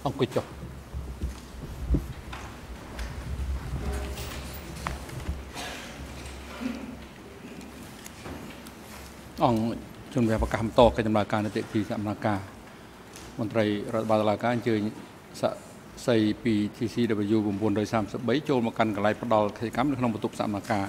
ông quỳ chọc ông chuẩn bịประกาศต่อการดำเนินการในเตทีสำนักการมนตรีรัฐบาลการเจอใส่ปี TCW บุญบุญโดย33โจมกันกับไล่ประดอลกิจกรรมในขนมประตูสำนักการ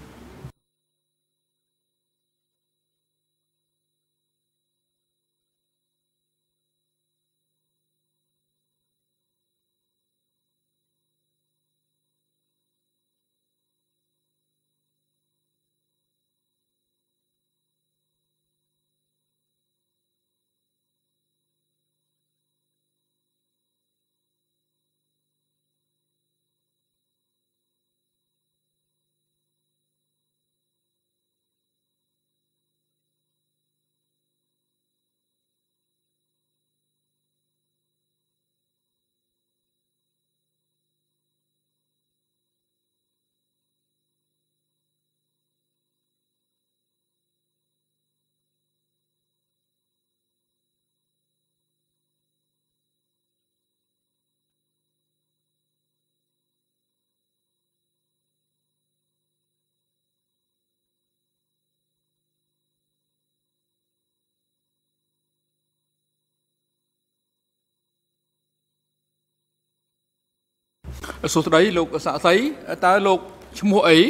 số đấy lục xã thấy ta lục mua ấy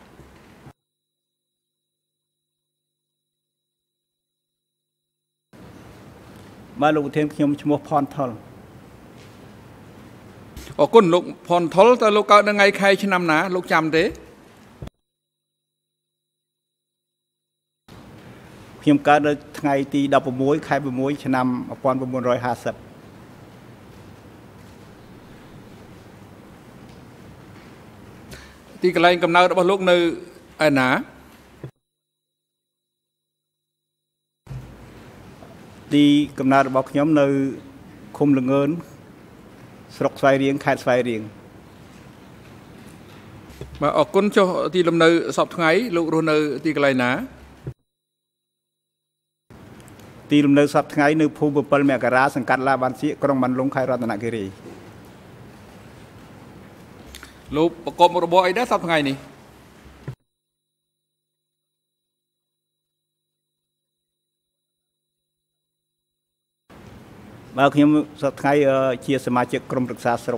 mà lục thêm nhom mua Phon Thol ở con lục Phon Thol ta lục cao ngày khai trên năm ná lục chăm thế nhom cao được ngày thì đập muối khai muối trên năm Phon 950 thì cái này cầm nào đã bao lúc nơi ai ná đi cầm nào bọc nhóm nơi khung lưng ơn sọc xoay riêng khai xoay riêng mà ở con cho thì làm nơi sọp ngay lúc rồi nơi thì cái này ná thì làm nơi sọp ngay nơi phu bờ mẹ cả ra sang cắt la ban sĩ còn mình lông khai ra tận cái gì lúc có một bộ ấy đã sắp ngày này bao nhiêu sắp ngày chia sẻ mà chiếc krom được xa sọc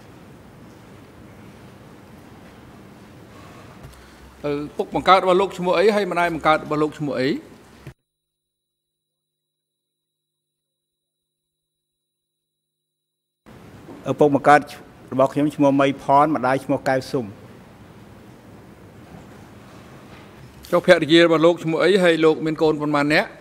phục bằng cao vào lúc chúng ấy hay mà ai bằng cao vào lúc chúng ấy ở phục bằng caoบอกខ្ញុំឈ្មោះមីផនម្ដាយឈ្មោះកៅស៊ុំចុះភរិយារបស់លោកឈ្មោះអីហើយលោកមានកូនប៉ុន្មាននាក់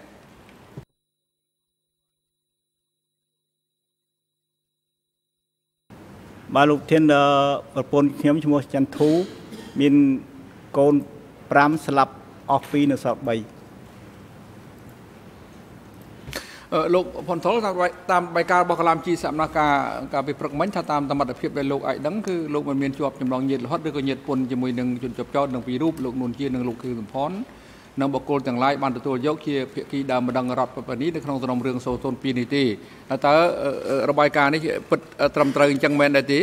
បាទលោកធានប្រពន្ធខ្ញុំឈ្មោះចន្ទធូមានកូន5ស្លាប់អស់2នៅសល់3 លោកផុនថុលតាមបេការរបស់កលាមជីសមាការការពិព្រឹកមិញថាតាមសមត្ថភាពដែលលោកអាចដឹងគឺលោកមិនមានជាប់ចម្លងញាតិរហូតឬក៏ញាតិពន្ធជាមួយនឹងជនជាប់ចោតនឹងពីររូបលោកនួនជានិងលោកគឺសំផននិងបុគ្គលទាំងឡាយបានទទួលយកជាភាគីដើមម្ដងរដ្ឋប្រពៃណីនៅក្នុងសំណុំរឿង002នេះទេតើរបាយការណ៍នេះពិតត្រឹមត្រូវអញ្ចឹងមែនដែរទេ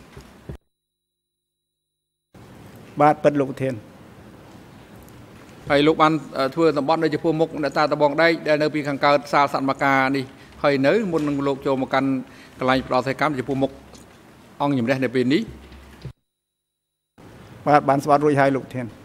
បាទពិតលោកធានហើយលោកបានធ្វើតំបន់នៅចំពោះមុខអ្នកតាតបងដែកដែលនៅពីខាងកើតសាលសត្វមកការនេះហើយនៅមុននឹងលោកចូលមកកាន់កន្លែងផ្ដោតសេកម្មចំពោះមុខអង្គជំរះនៅពេលនេះបាទបានស្វាត់រួចហើយលោកធាន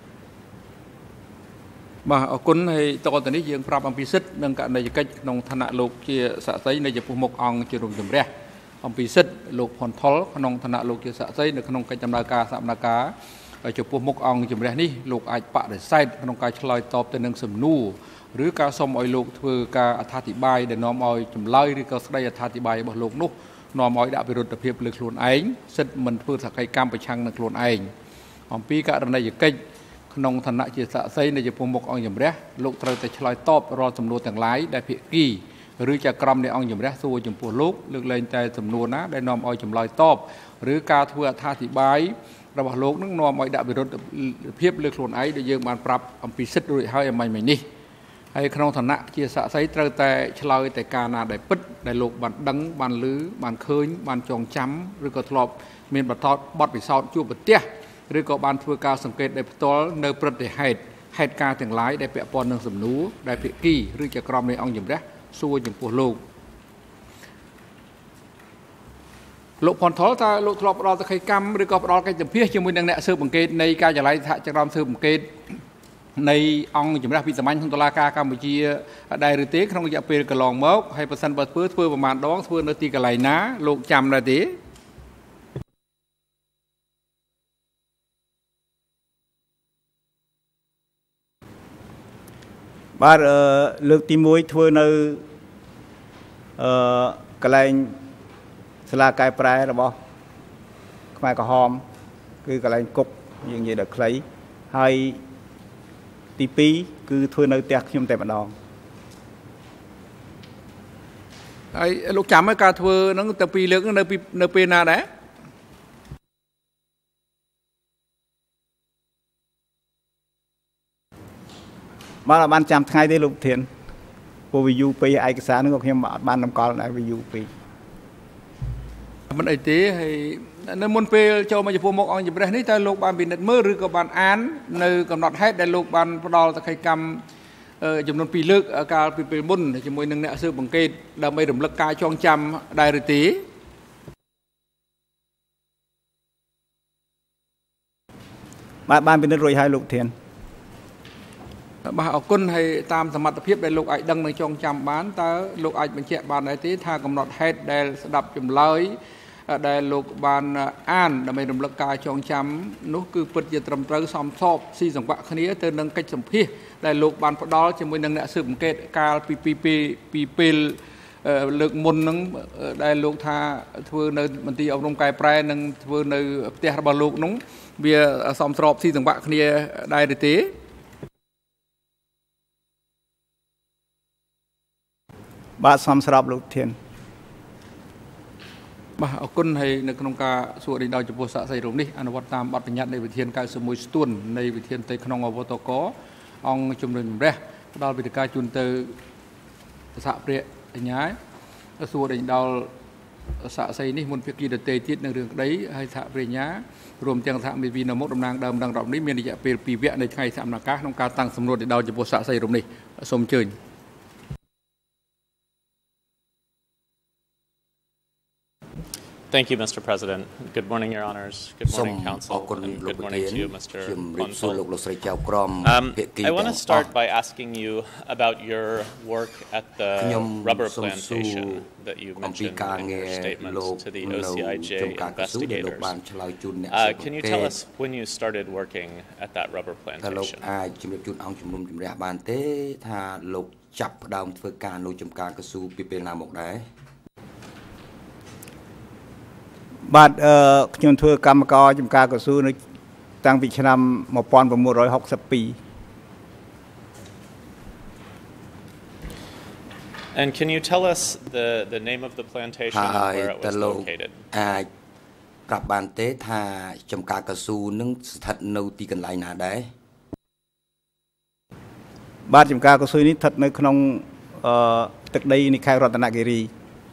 បាទអរគុណហើយតទៅនេះយើងប្រាប់អំពីសិទ្ធិនិងករណីកិច្ចក្នុងឋានៈលោកជាសក្តិនៅចំពោះមុខអង្គជារួមជំរះអំពីសិទ្ធិលោកផុនថុលក្នុងឋានៈលោកជាសក្តិនៅក្នុងកិច្ចដំណើរការសមនការចំពោះមុខអង្គជំរះនេះលោកអាចបដិសេធក្នុងការឆ្លើយតបទៅនឹងសំណួរឬការសុំឲ្យលោកធ្វើការអត្ថាធិប្បាយដែលនាំឲ្យចម្លើយឬក៏ស្ដីអត្ថាធិប្បាយរបស់លោកនោះនាំឲ្យដាក់វិរុទ្ធភាពលើខ្លួនឯងសិទ្ធិមិនធ្វើសកម្មប្រឆាំងនឹងខ្លួនឯងអំពីករណីកិច្ចក្នុងឋានៈជាសក្តិនៅចំពោះមុខអង្គជំរះលោកត្រូវតែឆ្លើយតបរាល់សំណួរទាំងឡាយដែលភាគីឬជាក្រុមនៃអង្គជំរះសួរចំពោះលោកលើកលែងតែសំណួរណាដែលនាំឲ្យចម្លើយតបឬការធ្វើអត្ថាធិប្បាយរបស់លោកនឹងនាំឲ្យដាក់វិរុទ្ធភាពលើខ្លួនឯងដែលយើងបានប្រាប់អំពីសិទ្ធិរួចហើយអំបញ្ញមិញនេះហើយក្នុងឋានៈជាសាក្សីត្រូវតែឆ្លើយតែការណាដែលពិតដែលលោកបានដឹងបានឮបានឃើញបានចងចាំឬក៏ធ្លាប់មានបទពិសោធន៍ជួបប្រទះឬក៏បានធ្វើការសង្កេតដោយផ្ទាល់នៅព្រឹត្តិហេតុការណ៍ទាំងឡាយដែលពាក់ព័ន្ធនឹងសំណួរដែលភាគីឬជាក្រុមនៃអង្គជំរះសួរចំពោះលោកផុនថុលតើលោកធ្លាប់ផ្ដល់សក្ខីកម្មឬក៏ផ្ដល់កិច្ចសម្ភាសជាមួយនឹងអ្នកស៊ើបអង្កេតនៃការិយាល័យសហចក្រមស៊ើបអង្កេតនៃអង្គជំរះវិសាមញ្ញក្នុងតុលាការកម្ពុជាដែរឬទេក្នុងរយៈពេលកន្លងមកហើយបើសិនបើធ្វើប្រមាណដងធ្វើនៅទីកន្លែងណាលោកចាំដែរទេបាទលើកទី1ធ្វើនៅកន្លែងសាលាកែប្រែរបស់ខ្មែរក្រហមគឺកន្លែងគុកយើងនិយាយដល់ខ្លីហើយទី2គឺធ្វើនៅផ្ទះខ្ញុំតែម្ដងហើយលោកចាំឲ្យការធ្វើហ្នឹងទៅ2លើកនៅពេលណាដែរបាទបានចាំថ្ងៃទេលោកប្រធានព្រោះវាយូរពេកឯកសារហ្នឹងក៏ខ្ញុំអត់បានតម្កល់ដែរវាយូរពេកមិនអីទេហើយនៅមុនពេលចូលមកចំពោះមុខអង្គជំរះនេះតើលោកបានពិនិត្យមើលឬក៏បានអាននៅកំណត់ហេតុដែលលោកបានផ្ដល់សក្ខីកម្មចំនួន2លើកកាលពីពេលមុនជាមួយនឹងអ្នកស៊ើបអង្កេតដើម្បីរំលឹកការចងចាំដែរឬទេបាទបានពិនិត្យរួចហើយលោកប្រធានបាទអរគុណហើយតាមសមត្ថភាពដែលលោកអាចដឹងនិងចងចាំបានតើលោកអាចបញ្ជាក់បានដែរទេថាកំណត់ហេតុដែលស្ដាប់ចម្លើយដែលលោកបានអានដើម្បីរំលឹកការចងចាំនោះគឺពិតជាត្រឹមត្រូវសមស្របស៊ីសង្វាក់គ្នាទៅនឹងកិច្ចសម្ភាសដែលលោកបានផ្ដល់ជាមួយនឹងអ្នកស៊ើបអង្កេតកាលពីពេលលើកមុនហ្នឹងដែលលោកថាធ្វើនៅមន្ទីរអប់រំកែប្រែនិងធ្វើនៅផ្ទះរបស់លោកនោះវាសមស្របស៊ីសង្វាក់គ្នាដែរឬទេបាទសមស្របលោកធានបាទអរគុណហើយនៅក្នុងការសួរដោយចំពោះសាក្សីរូបនេះអនុវត្តតាមបទបញ្ញត្តិនៃវិធាន91ស្ទួននៃវិធានទៅក្នុងអវតកអង្គជំនុំជម្រះផ្ដល់វិធានការជូនទៅសហព្រះអញ្ញាសួរដោយសាក្សីនេះមុនភាគីដទៃទៀតនឹងរឿងក្តីហើយសហព្រះអញ្ញារួមទាំងសហមេវីនៅមុខតំណាងដើមដឹងរាប់នេះមានរយៈពេល2វគ្គនៃថ្ងៃសកម្មភាពក្នុងការតាំងសំណួរដោយចំពោះសាក្សីរូបនេះសូមអញ្ជើញ Thank you, Mr. President. Good morning, Your Honors. Good morning, Counsel. And good morning to you, Mr. Phon. I want to start by asking you about your work at the rubber plantation that you mentioned in your statement to the OCIJ investigators. Can you tell us when you started working at that rubber plantation? បាទខ្ញុំធ្វើកម្មករចំការកស៊ូនៅតាំងពីឆ្នាំ1962 And can you tell us the name of the plantation and where it was located? អាចប្រាប់បានទេថាចំការកស៊ូនឹងស្ថិតនៅទីកន្លែងណាដែរបាទចំការកស៊ូនេះស្ថិតនៅក្នុងទឹកដីនៃខេត្តរតនគិរី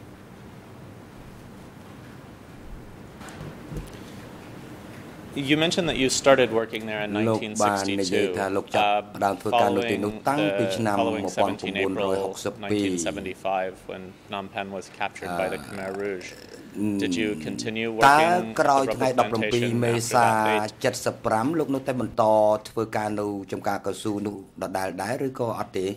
You mentioned that you stared working there in 1962, following 17 April 1975 when Phnom Penh was captured by the Khmer Rouge. Did you continue working at the rubber plantation after that date? 75លោកនៅតែបន្តធ្វើការនៅចំការកស៊ូនោះដដែលដែរឬក៏អត់ទេ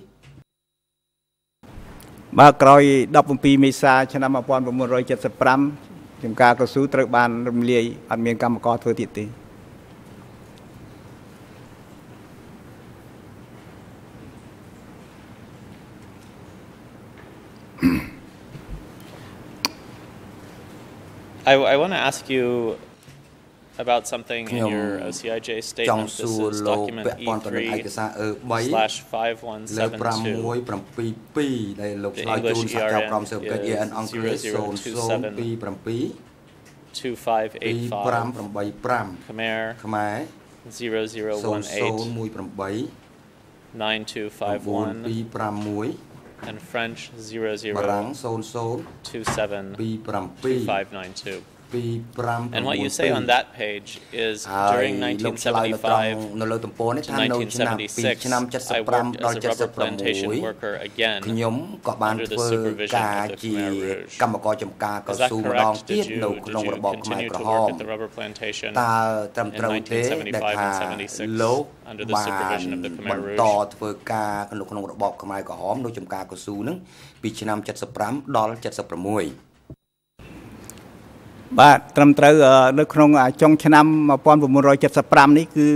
បាទក្រោយ17មេសាឆ្នាំ1975 ចំការកស៊ូត្រូវបានរំលាយអត់មានកម្មករធ្វើទៀតទេ I want to ask you about something in your OCIJ statement. This is document E3/5172. The English ERN is 00272585. Khmer 0018. 9251 and French 00272592. And what you say on that page is during 1975 to 1976, I worked as a rubber plantation worker again under the supervision of the Khmer Rouge. Is that correct? Did you continue to work at the rubber plantation in 1975 and 76 under the supervision of the Khmer Rouge? ធ្វើការក្នុងរបបខ្មែរក្រហមនៅចំការកស៊ូនឹងពីឆ្នាំ75ដល់76 បាទត្រឹមត្រូវនៅក្នុងចុងឆ្នាំ1975នេះគឺ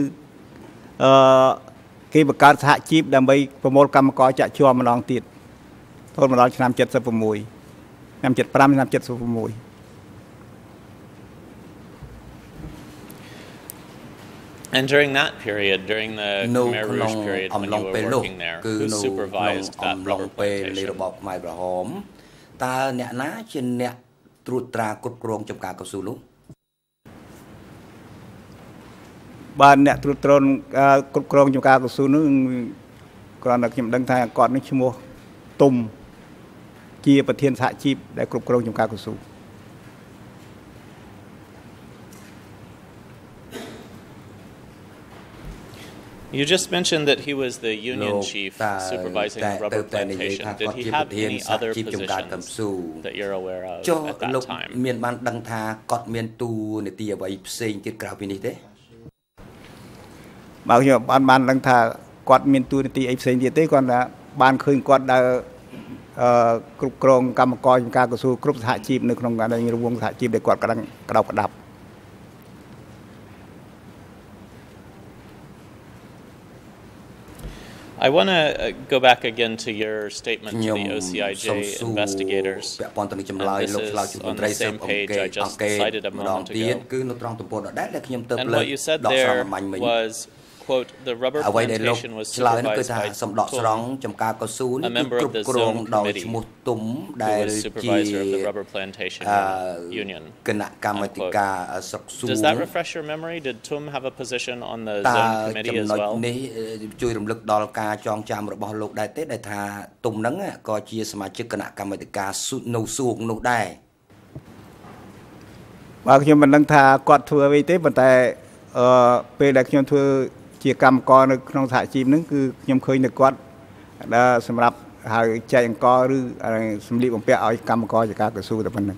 គេបង្កើតសហជីពដើម្បីប្រមូលកម្មករចាក់ជាប់ម្ដងទៀតរហូតមកដល់ឆ្នាំ76ឆ្នាំ75ឆ្នាំ76 And during that period, during the Khmer Rouge period, when you were working there, who supervised that rubber plantation? របស់ខ្មែរក្រហមតើអ្នកណាជាអ្នក ត្រួតត្រាគ្រប់គ្រងចំការកស៊ូនោះបាទអ្នកត្រួតត្រងគ្រប់គ្រងចំការកស៊ូនោះគ្រាន់តែខ្ញុំដឹងថាគាត់នេះឈ្មោះទុំជាប្រធានសហជីពដែលគ្រប់គ្រងចំការកស៊ូ You just mentioned that he was the union chief supervising the rubber plantation. Did he have any other positions that you're aware of at that time? មានបានដឹងថាគាត់មានតួនាទីអ្វីផ្សេងទៀតក្រៅពីនេះទេបាទខ្ញុំបានដឹងថាគាត់មានតួនាទីអីផ្សេងទៀតទេគាត់ថាបានឃើញគាត់ដើរគ្រប់គ្រងកម្មករចំការកស៊ូគ្រប់សហជីពនៅក្នុងការរង្វង់សហជីពដែលគាត់ក្តៅក្តាប់ I want to go back again to your statement to the OCIJ investigators. And this is on the same page I just cited a moment ago. And what you said there was, quote, the rubber plantation was supervised by Thol, a member of the zone committee, who was supervisor of the rubber plantation union. Does that refresh your memory? Did Thom have a position on the zone committee as well? ជួយរំលឹកដល់ការចងចាំរបស់លោកដែរទេដែលថាទុំហ្នឹងក៏ជាសមាជិកគណៈកម្មាធិការនៅសួងនោះដែរបាទខ្ញុំមិនដឹងថាគាត់ធ្វើអ្វីទេប៉ុន្តែពេលដែលខ្ញុំធ្វើជាកម្មករនៅក្នុងសហជីពហ្នឹងគឺខ្ញុំឃើញតែគាត់ដែលសម្រាប់ហៅចែកអង្គឬសម្លៀកបំពាក់ឲ្យកម្មករចការកស៊ូតែប៉ុណ្្នឹង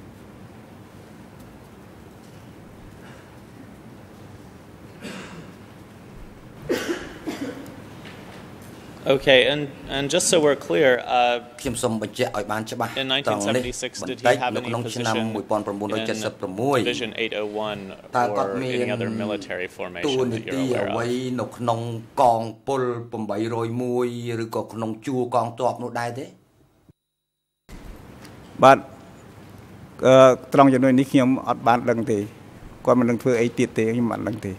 Okay, and just so we're clear, ខ្ញុំសូមបញ្ជាក់ឲ្យបានច្បាស់ in 1976 did he have any position in Division 801 or any other military formation that you're aware of? នៅក្នុងកងពល801ឬក៏ក្នុងជួរកងទ័ពនោះដែរទេ បាទត្រង់ចំណុចនេះខ្ញុំអត់បានដឹងទេគាត់មិននឹងធ្វើអីទៀតទេខ្ញុំមិនដឹងទេ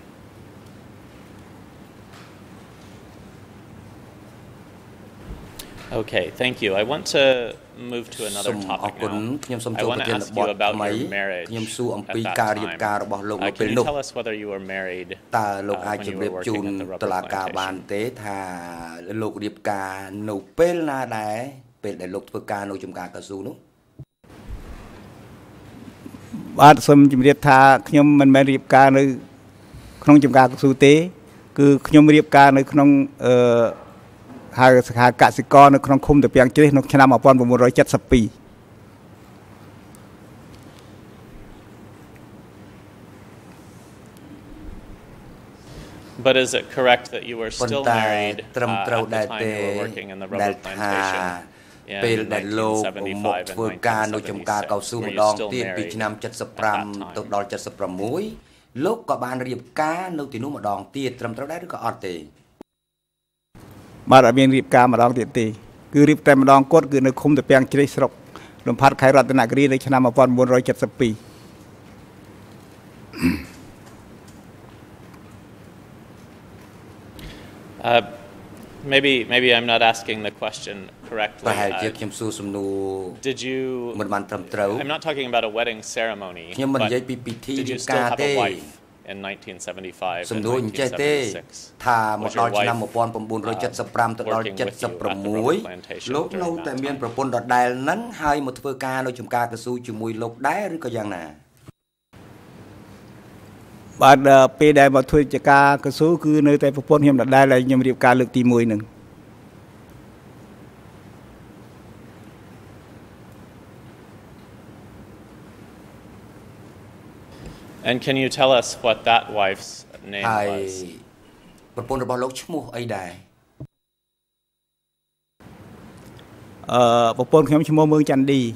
Okay, thank you. I want to move to another topic now. I want to ask you about your marriage at that time. Can you tell us whether you were married when you were working at the rubber plantation? បាទសូមជម្រាបថាខ្ញុំមិនមែនរៀបការនៅក្នុងចំការកស៊ូទេគឺខ្ញុំរៀបការនៅក្នុងហើយសខាកសិករនៅក្នុងឃុំតាពាំងជ្រេះនៅឆ្នាំ1972 But is it correct that you were still married at the time you were working in the rubber plantation in 1975 and 1976? Were you still married at that time? លោកក៏បានរៀបការនៅទីនោះម្ដងទៀតត្រឹមត្រូវដែរឬក៏អត់ទេ បាទអត់មានរៀបការម្ដងទៀតទេគឺរៀបតែម្ដងគាត់គឺនៅឃុំតាពាំងជ្រេះស្រុកលំផាត់ខេត្តរតនគិរីនៅឆ្នាំ1972 Maybe I'm not asking the question correctly. Did you? I'm not talking about a wedding ceremony. But did you still have a wife in 1975 សំ and ដួលអញ្ចេះទេ 1976. ថាមកដល់ឆ្នាំ1975ទៅដល់76លោកនៅតែមានប្រពន្ធដដែលហ្នឹងហើយមកធ្វើការនៅចំការកស៊ូជាមួយលោកដែរឬក៏យ៉ាងណាបាទពេលដែលមកធ្វើជាការកស៊ូគឺនៅតែប្រពន្ធខ្ញុំដដែលដែលខ្ញុំរៀបការលើកទី1ហ្នឹង And can you tell us what that wife's name was? ប្រពន្ធរបស់លោកឈ្មោះអីដែរប្រពន្ធខ្ញុំឈ្មោះមឿងច័ន្ទឌី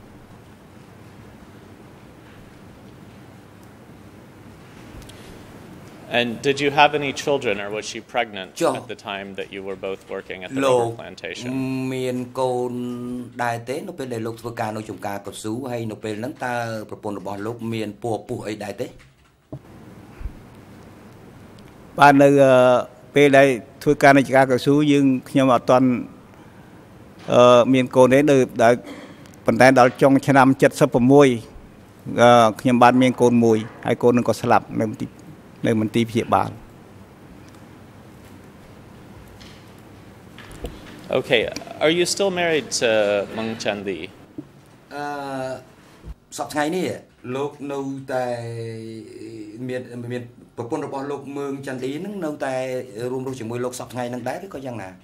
And did you have any children, or was she pregnant at the time that you were both working at the rubber plantation? មានកូនដែរទេនៅពេលដែលលោកធ្វើការនៅចំការកស៊ូហើយនៅពេលហ្នឹងតើប្រពន្ធរបស់លោកមានពពោះអីដែរទេបាទនៅពេលដែលធ្វើការនៅចំការកស៊ូយើងខ្ញុំអត់ទាន់មានកូនទេនៅដល់ប៉ុន្តែដល់ចុងឆ្នាំ76ខ្ញុំបានមានកូនមួយហើយកូននឹងក៏ស្លាប់នៅមន្ទីរព្យាបាល Okay, are you still married to Mung Chandi? សប្តាហ៍ថ្ងៃនេះលោកនៅតែមានប្រពន្ធរបស់លោកមឿងច័ន្ទឌីនឹងនៅតែរួមរស់ជាមួយលោកសប្តាហ៍ថ្ងៃនឹងដែរឬក៏យ៉ាងណា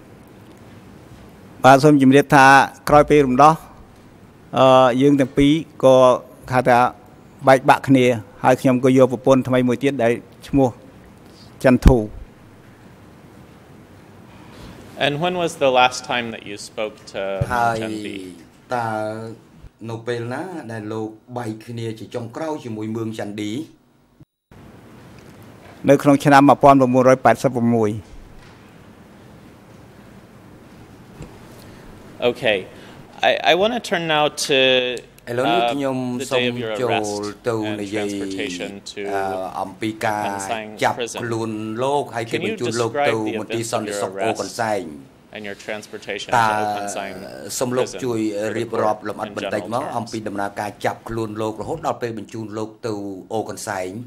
បាទសូមជម្រាបថាក្រោយពេលរំដោះយើងទាំងពីរក៏ថាបែកបាក់គ្នាហើយខ្ញុំក៏យកប្រពន្ធថ្មីមួយទៀតដែលឈ្មោះចន្ទធូ And when was the last time that you spoke to Mung Chandi? តើនៅពេលណាដែលលោកបែកគ្នាជាចុងក្រោយជាមួយមឿងច័ន្ទឌីនៅក្នុងឆ្នាំ1986 Okay, I want to turn now to ឥឡូវនេះខ្ញុំសូមចូលទៅនិយាយអំពីការចាប់ខ្លួនលោកហើយគេបញ្ជូនលោកទៅមន្ទីរសន្តិសុខអូកន្សែង and your transportation តើសូមលោកជួយរៀបរាប់លម្អិតបន្តិចមកអំពីដំណើរការចាប់ខ្លួនលោករហូតដល់ពេលបញ្ជូនលោកទៅអូកន្សែង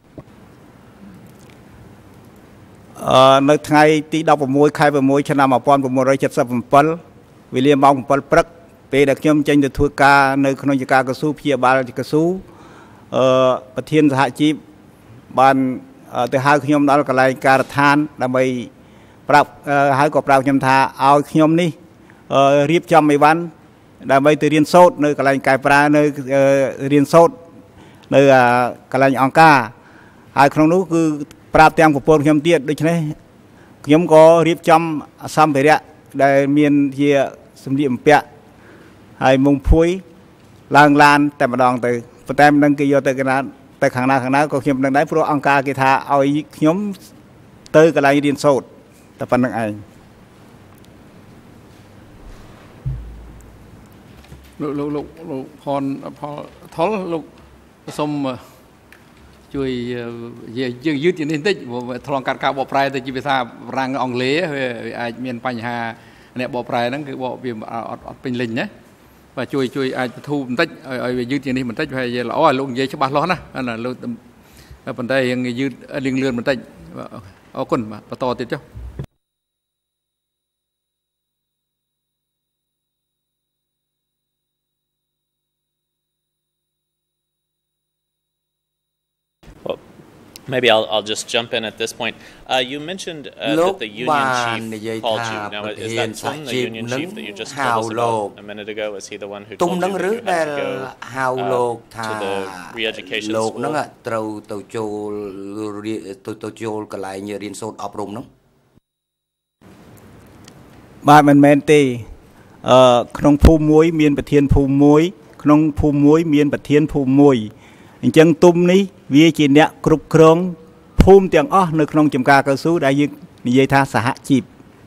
នៅថ្ងៃទី16ខែ6ឆ្នាំ1977វេលាម៉ោង7ព្រឹកពេលដែលខ្ញុំចេញទៅធ្វើការនៅក្នុងចការកស៊ូព្យាបាលកស៊ូប្រធានសហជីពបានទៅហៅខ្ញុំដល់កន្លែងការដ្ឋានដើម្បីប្រាប់ហើយក៏ប្រាប់ខ្ញុំថាឲ្យខ្ញុំនេះរៀបចំអីវ៉ាន់ដើម្បីទៅរៀនសូត្រនៅកន្លែងកែប្រែនៅរៀនសូត្រនៅកន្លែងអង្គការហើយក្នុងនោះគឺប្រាប់ទាំងប្រពន្ធខ្ញុំទៀតដូច្នេះខ្ញុំក៏រៀបចំសម្ភារៈដែលមានជាសម្លៀកបំពាក់ហើយមុងភួយឡើងឡានតែម្ដងទៅប៉ុន្តែមិនដឹងគេយកទៅកណាទៅខាងណាក៏ខ្ញុំមិនដឹងដែរព្រោះអង្គការគេថាឲ្យខ្ញុំទៅកន្លែងរៀនសូត្រតែប៉ុណ្្នឹងឯងលោកផនថុលលោកសូមជួយយើងយឺតជានេះបន្តិចឆ្លងកាត់ការបកប្រែទៅជាភាសាបារាំងអង់គ្លេសវាអាចមានបញ្ហាអ្នកបកប្រែហ្នឹងគឺបកវាអត់ពេញលេញណាបាទជួយអាចបធូរបន្តិចឲ្យវាយឺតជានេះបន្តិចហើយល្អឲ្យលោកនិយាយច្បាស់លាស់ណាលោកប៉ុន្តែយើងយឺតលឿនបន្តិចអរគុណបាទបន្តទៀតចុះ Maybe I'll just jump in at this point. You mentioned that the Union Chief called you. Now, is that Thol, the Union Chief that you just told us about a minute ago? Is he the one who told you that you had to go to the re-education school? ត្រូវទៅចូលកន្លែងរៀនសូត្រអប់រំនោះបាទមិនមែនទេក្នុងភូមិមួយមានប្រធានភូមិមួយក្នុងភូមិមួយមានប្រធានភូមិមួយអញ្ចឹងទុំនេះវាជាអ្នកគ្រប់គ្រងភូមិទាំងអស់នៅក្នុងចំការកៅស៊ូដែលយើងនិយាយថាសហជីព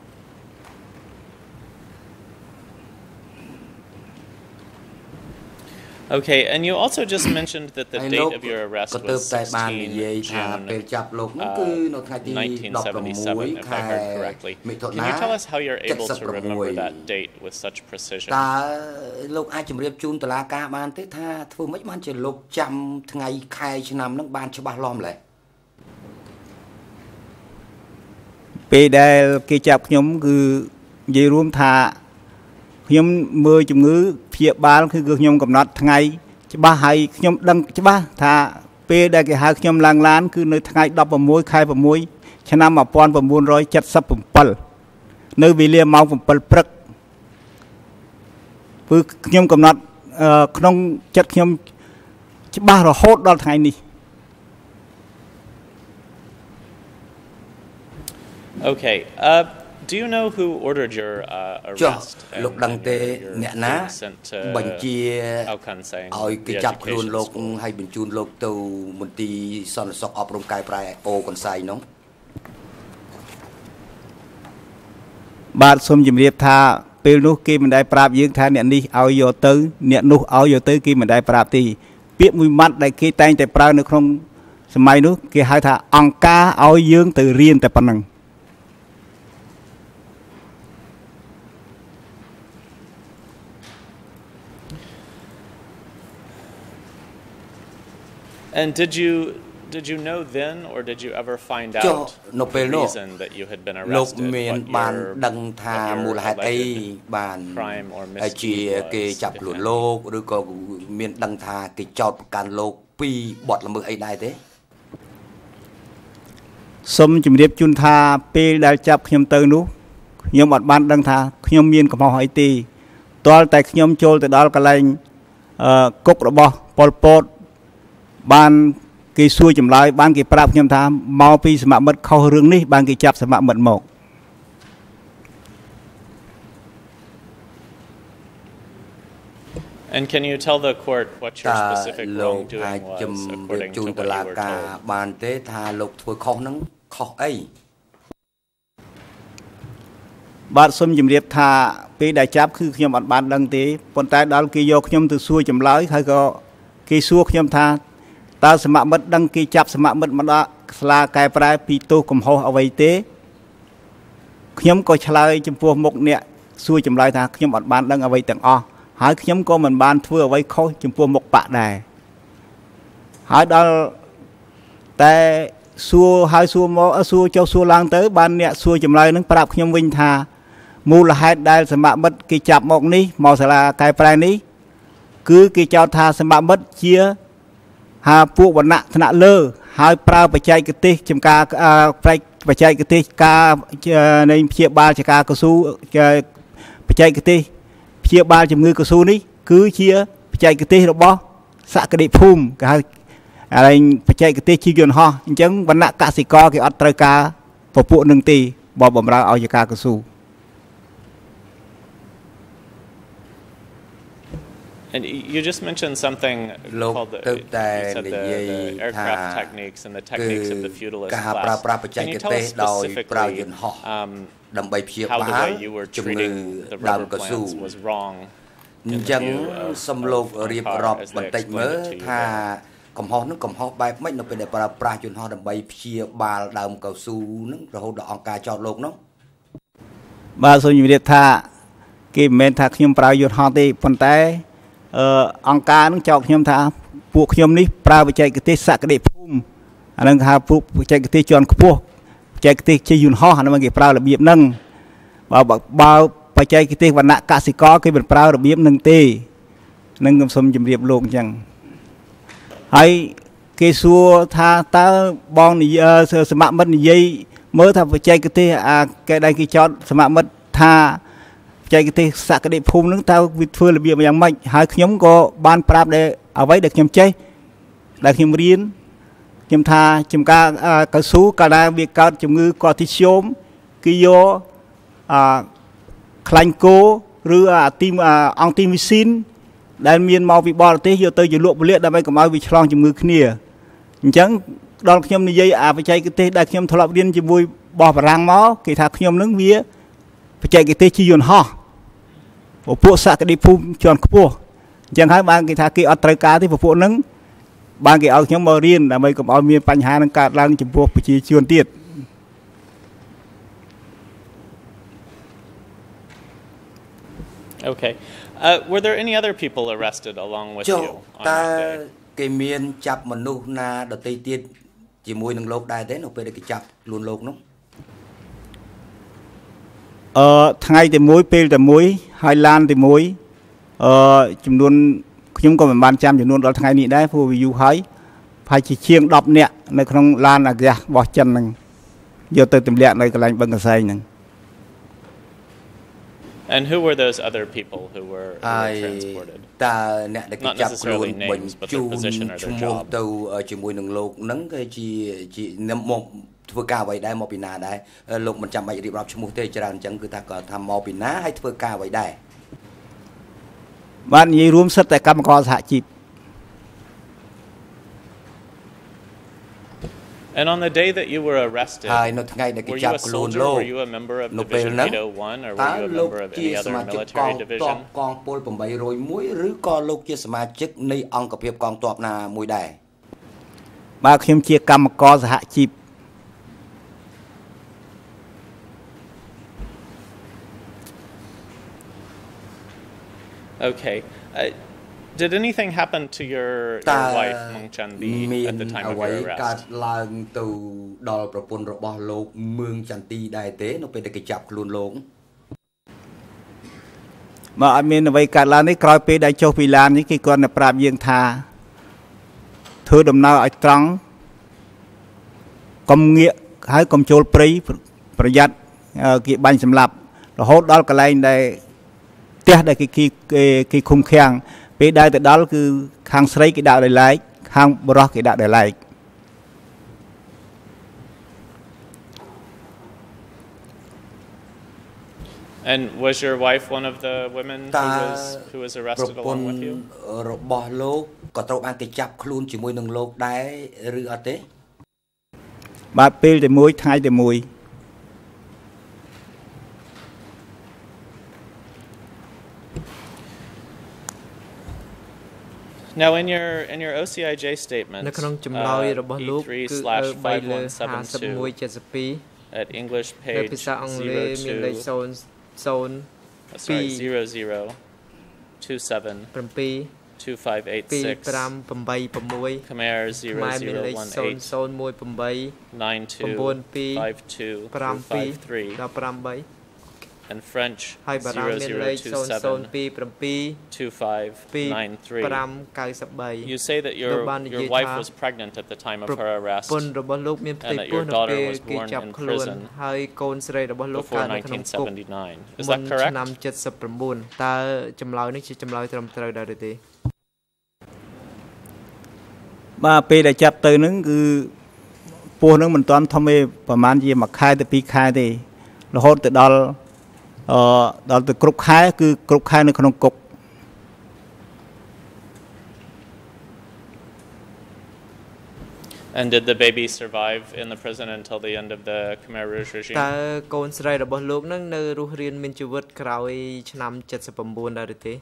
Okay, and you also just mentioned that the date of your arrest was 16 June 1977, if I heard correctly. Can you tell us how you're able to remember that date with such precision? តើលោកអាចជម្រាបជូនតុលាការបានទេថាធ្វើម៉េចបានជាលោកចាំថ្ងៃខែឆ្នាំហ្នឹងបានច្បាស់លាស់ម្ល៉េះពេលដែលគេចាប់ខ្ញុំគឺនិយាយរួមថាខ្ញុំមើលជំងឺព្យាបាលគឺខ្ញុំកំណត់ថ្ងៃច្បាស់ហើយខ្ញុំដឹងច្បាស់ថាពេលដែលគេហៅខ្ញុំឡើងឡានគឺនៅថ្ងៃ16 ខែ 6 ឆ្នាំ 1977 នៅវេលាម៉ោង 7 ព្រឹកគឺខ្ញុំកំណត់ក្នុងចិត្តខ្ញុំច្បាស់រហូតដល់ថ្ងៃនេះ Okay. Do you know who ordered your arrest? លោកដឹងទេអ្នកណាបញ្ជាឲ្យគេចាប់ខ្លួនលោកហើយបញ្ជូនលោកទៅមន្ទីរសន្តិសុខអប់រំកែប្រែអូកន្សៃនោះបាទសូមជម្រាបថាពេលនោះគេមិនដែលប្រាប់យើងថាអ្នកនេះឲ្យយកទៅអ្នកនោះឲ្យយកទៅគេមិនដែលប្រាប់ទេពាក្យមួយម៉ាត់ដែលគេតែងតែប្រើនៅក្នុងសម័យនោះគេហៅថាអង្គការឲ្យយើងទៅរៀនតែប៉ុណ្ណឹង And did you know then, or did you ever find out the reason that you had been arrested? What your crime or misdeed was? សូមជម្រាបជូនថាពេលដែលចាប់ខ្ញុំទៅនោះខ្ញុំអត់បានដឹងថាខ្ញុំមានកំហុសអីទេទាល់តែខ្ញុំចូលទៅដល់កន្លែងគុករបស់ប៉ុលពត បានគេសួរចម្លើយបានគេប្រាប់ខ្ញុំថាមកពីសមមិត្តខុសរឿងនេះបានគេចាប់សមមិត្តមក And can you tell the court what your specific wrongdoing was according to what you were told? បានទេថាលោកធ្វើខុសហ្នឹងខុសអីបាទសូមជម្រាបថាពេលដែលចាប់គឺខ្ញុំអត់បានដឹងទេប៉ុន្តែដល់គេយកខ្ញុំទៅសួរចម្លើយហើយក៏គេសួរខ្ញុំថាតើសមមិត្តដឹងគេចាប់សមមិត្តមកដល់ស្លាកែប្រែពីទោសកំហុសអ្វីទេខ្ញុំក៏ឆ្លើយចំពោះមុខអ្នកសួរចម្លើយថាខ្ញុំអត់បានដឹងអ្វីទាំងអស់ហើយខ្ញុំក៏មិនបានធ្វើអ្វីខុសចំពោះមុខបាក់ដែរហើយដល់តែសួរហើយសួរមកសួរចុះសួរឡើងទៅបានអ្នកសួរចម្លើយនឹងប្រាប់ខ្ញុំវិញថាមូលហេតុដែលសមមិត្តគេចាប់មកនេះមកសាលាកែប្រែនេះគឺគេចោទថាសមមិត្តជា ហាពួកវណ្ណៈថ្នាក់លើហើយប្រើបច្ចេកទេសចំការបច្ចេកទេសការនៃព្យាបាលចការកស៊ូបច្ចេកទេសព្យាបាលជំងឺកស៊ូនេះគឺជាបច្ចេកទេសរបស់សក្តិភូមិគេហៅอะไรបច្ចេកទេសជីវយន្តហោះអញ្ចឹងវណ្ណៈកសិករគេអត់ត្រូវការពពួកនឹងទេបើបំរើឲ្យចការកស៊ូ And you just mentioned something called the aircraft techniques and the techniques of the feudalist class. Can you tell us specifically how the way you were treating the rubber plants was wrong in the view of Khmer as they explained it to you? កំហុសនឹងកំហុសបែបម៉េចនៅពេលដែលប្រើប្រាស់យន្តហោះដើម្បីព្យាបាលដើមកៅស៊ូនឹងរហូតដល់អង្គការចោតលោកនោះបាទសូមជម្រាបថាគេមិនមែនថាខ្ញុំប្រើយន្តហោះទេប៉ុន្តែ អង្គការនឹងចោទខ្ញុំថាពួកខ្ញុំនេះប្រើបច្ចេកទេសសក្តិភូមិអានឹងហៅពួកបច្ចេកទេសជាន់ខ្ពស់បច្ចេកទេសជាយន្តហោះអានឹងគេប្រើរបៀបហ្នឹងបើបច្ចេកទេសវណ្ណៈកសិករគេមិនប្រើរបៀបហ្នឹងទេនឹងខ្ញុំសូមជម្រាបលោកអញ្ចឹងហើយគេសួរថាតើបងនិយាយសមមិត្តនិយាយមើលថាបច្ចេកទេសគេដែលគេចោទសមមិត្តថា ចែកទេសសក្តិភូមិនឹងតើវាធ្វើរបៀបយ៉ាងម៉េចហើយខ្ញុំក៏បានប្រាប់ដែរអ្វីដែលខ្ញុំចេះដែលខ្ញុំរៀនខ្ញុំថាចំការកៅស៊ូកាលណាវាកើតជំងឺកោទីស្យូមគឺយកខ្លាញ់គោឬអង្គទីមីស៊ីនដែលមានមកពីបរទេសយកទៅជាលក់ពលាកដើម្បីកុំឲ្យវាឆ្លងជំងឺគ្នាអញ្ចឹងដល់ខ្ញុំនិយាយបច្ចេកទេសដែលខ្ញុំធ្លាប់រៀនជាមួយបោះបារាំងមកគេថាខ្ញុំនឹងវាបច្ចេកទេសជាយន្តហោះ ពួកសក្តិភូមិជាន់ខ្ពស់អញ្ចឹងហើយបានគេថាគេអត់ត្រូវការទេពួកហ្នឹងបានគេឲ្យខ្ញុំមករៀនដើម្បីកុំឲ្យមានបញ្ហានឹងកើតឡើងចំពោះប្រជាជនទៀត Okay. Were there any other people arrested along with you on that day? គេមានចាប់មនុស្សណាដទៃទៀតជាមួយនឹងលោកដែរទេនៅពេលដែលគេចាប់ខ្លួនលោកនោះថ្ងៃទី1ពេលទី1ហើយឡានទី1ចំនួនខ្ញុំក៏មិនបានចាំចំនួនដល់ថ្ងៃនេះដែរព្រោះវាយូរហើយប្រហែលជាជាង10នាក់នៅក្នុងឡានអាកាសរបស់ចិនហ្នឹងយកទៅទម្លាក់នៅកន្លែងបឹងកសែងហ្នឹង And who were those other people who were transported? តើអ្នកដែលគេចាប់ខ្លួនបញ្ជូនឈ្មោះទៅជាមួយនឹងលោកហ្នឹងគឺជាមកធ្វើការអ្វីដែរមកពីណាដែរលោកមិនចាំបាច់រៀបរាប់ឈ្មោះទេច្រើនអញ្ចឹងគឺថាគាត់ថាមកពីណាហើយធ្វើការអ្វីដែរបាននិយាយរួមសិតតែកម្មករសហជីព And on the day that you were arrested, were you a soldier? Were you a member of Division 801 or were you a member of any other military division? កងពល801ឬក៏លោកជាសមាជិកនៃអង្គភាពកងទ័ពណាមួយដែរបាទខ្ញុំជាកម្មករសហជីព Okay. Did anything happen to your wife Mong Chanti at the time of your arrest? កើតឡើងទៅដល់ប្រពន្ធរបស់លោកមឿងចន្ទីដែរទេនៅពេលដែលគេចាប់ខ្លួនលោកមកអត់មានអ្វីកើតឡើងនេះក្រោយពេលដែលចុះពីឡាននេះគេគាត់តែប្រាប់យើងថាធ្វើដំណើរឲ្យត្រង់កុំងាកហើយកុំចូលព្រៃប្រយ័ត្នគេបាញ់សម្លាប់រហូតដល់កន្លែងដែលផ្ទះដែលគេឃុំឃាំងពេលដែលទៅដល់គឺខាងស្រីគេដាក់ដោយឡែកខាងបុរសគេដាក់ដោយឡែក And was your wife one of the women who was arrested along with you? របស់លោកក៏ត្រូវបានគេចាប់ខ្លួនជាមួយនឹងលោកដែរឬអត់ទេបាទពេលទី1ថ្ងៃទី1 Now in your OCIJ statement, នៅក្នុងចម្លើយរបស់លោកគឺ3/5172 at English page ភាសាអង់គ្លេសមានលេខ 0027 Khmer 002526 and French 00272593 You say that your wife was pregnant at the time of her arrest and that your daughter was born in prison before 1979 Is that correct តើចម្លើយនេះជាចម្លើយត្រឹមត្រូវដែរទេបាទពេលដែលចាប់ទៅនឹងគឺពោះនឹងមិនទាន់ធំទេប្រហែលជាមួយខែទៅ2ខែទេរហូតទៅដល់ទៅគ្រប់ខែគឺគ្រប់ខែនៅក្នុងគុក And did the baby survive in the prison until the end of the Khmer Rouge regime តើកូនស្រីរបស់លោកនឹងនៅរស់រានមានជីវិតក្រោយឆ្នាំ79ដែរទេ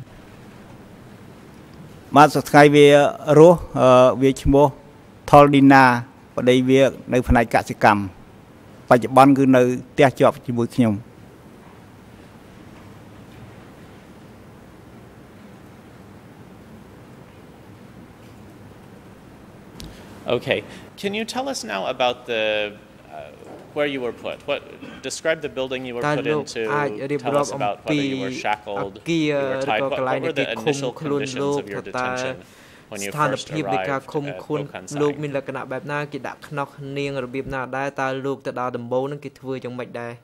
បាទសប្តាហ៍វារស់វាឈ្មោះ Thol ប្តីវានៅផ្នែកកសិកម្មបច្ចុប្បន្នគឺនៅផ្ទះជាប់ជាមួយខ្ញុំ Okay, can you tell us now about the where you were put? Describe the building you were put into. Tell us about whether you were shackled, you were tied. What were the initial conditions of your detention when you first arrived at Bokansai? លោកមានលក្ខណៈបែបណាគេដាក់ខ្នោះនាងរបៀបណាដែរតើលោកទៅដល់ដំបូងនឹងគេធ្វើយ៉ាងម៉េចដែរ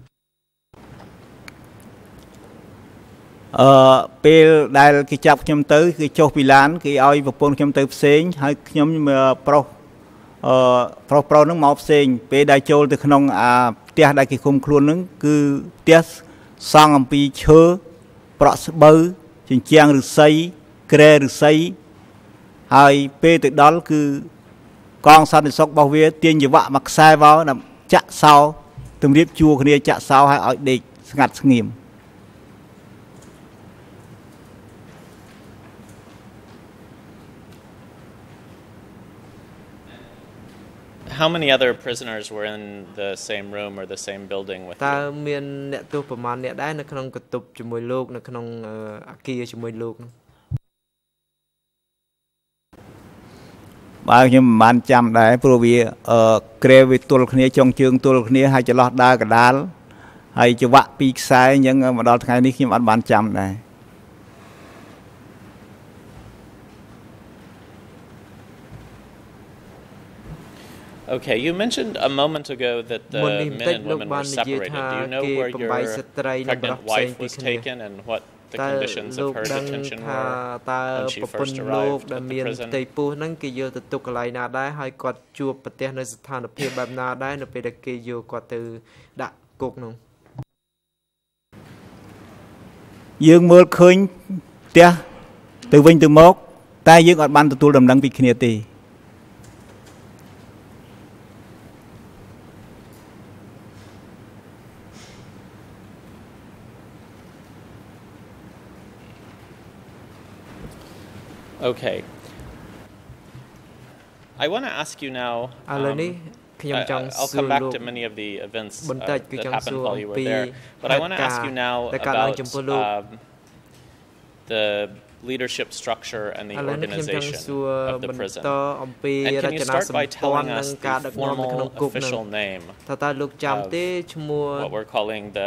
ពេលដែលគេចាប់ខ្ញុំទៅគឺចុះពីឡានគេឲ្យប្រពន្ធខ្ញុំទៅផ្សេងហើយខ្ញុំប្រុសហ្នឹងមកផ្សេងពេលដែលចូលទៅក្នុងផ្ទះដែលគេឃុំខ្លួនហ្នឹងគឺផ្ទះសង់អំពីឈើប្រក់ស្បូវជញ្ជាំងឫស្សីក្រែឫស្សីហើយពេលទៅដល់គឺកងសន្តិសុខរបស់វាទាញចង្វាក់មកខ្សែវ៉ោដើម្បីចាក់សោទម្រាបជួរគ្នាចាក់សោឲ្យដេកស្ងាត់ស្ងៀម How many other prisoners were in the same room or the same building with you? តើមានអ្នកទោសប្រមាណអ្នកដែរនៅក្នុងកន្ទប់ជាមួយលោកនៅក្នុងអគារជាមួយលោកបើខ្ញុំមិនបានចាំដែរព្រោះវាក្រែវាទល់គ្នាចុងជើងទល់គ្នាហើយចន្លោះដើរកដាលហើយច្រវាក់ពីខ្សែអញ្ចឹងមកដល់ថ្ងៃនេះខ្ញុំអត់បានចាំដែរ Okay, you mentioned a moment ago that the men and women were separated. Do you know where your pregnant wife was taken and what the conditions of her detention were when she first arrived at the prison? តែពូហ្នឹងគេយកទៅទុកកន្លែងណាដែរហើយគាត់ជួបប្រទះនៅស្ថានភាពបែបណាដែរនៅពេលដែលគេយកគាត់ទៅដាក់គុកនោះយើងមើលឃើញផ្ទះទៅវិញទៅមកតែយើងអត់បានទទួលដំណឹងពីគ្នាទេ Okay. I want to ask you now. I'll come back to many of the events that happened while you were there, but I want to ask you now about the leadership structure and the organization of the prison. And can you start by telling us the formal official name of what we're calling the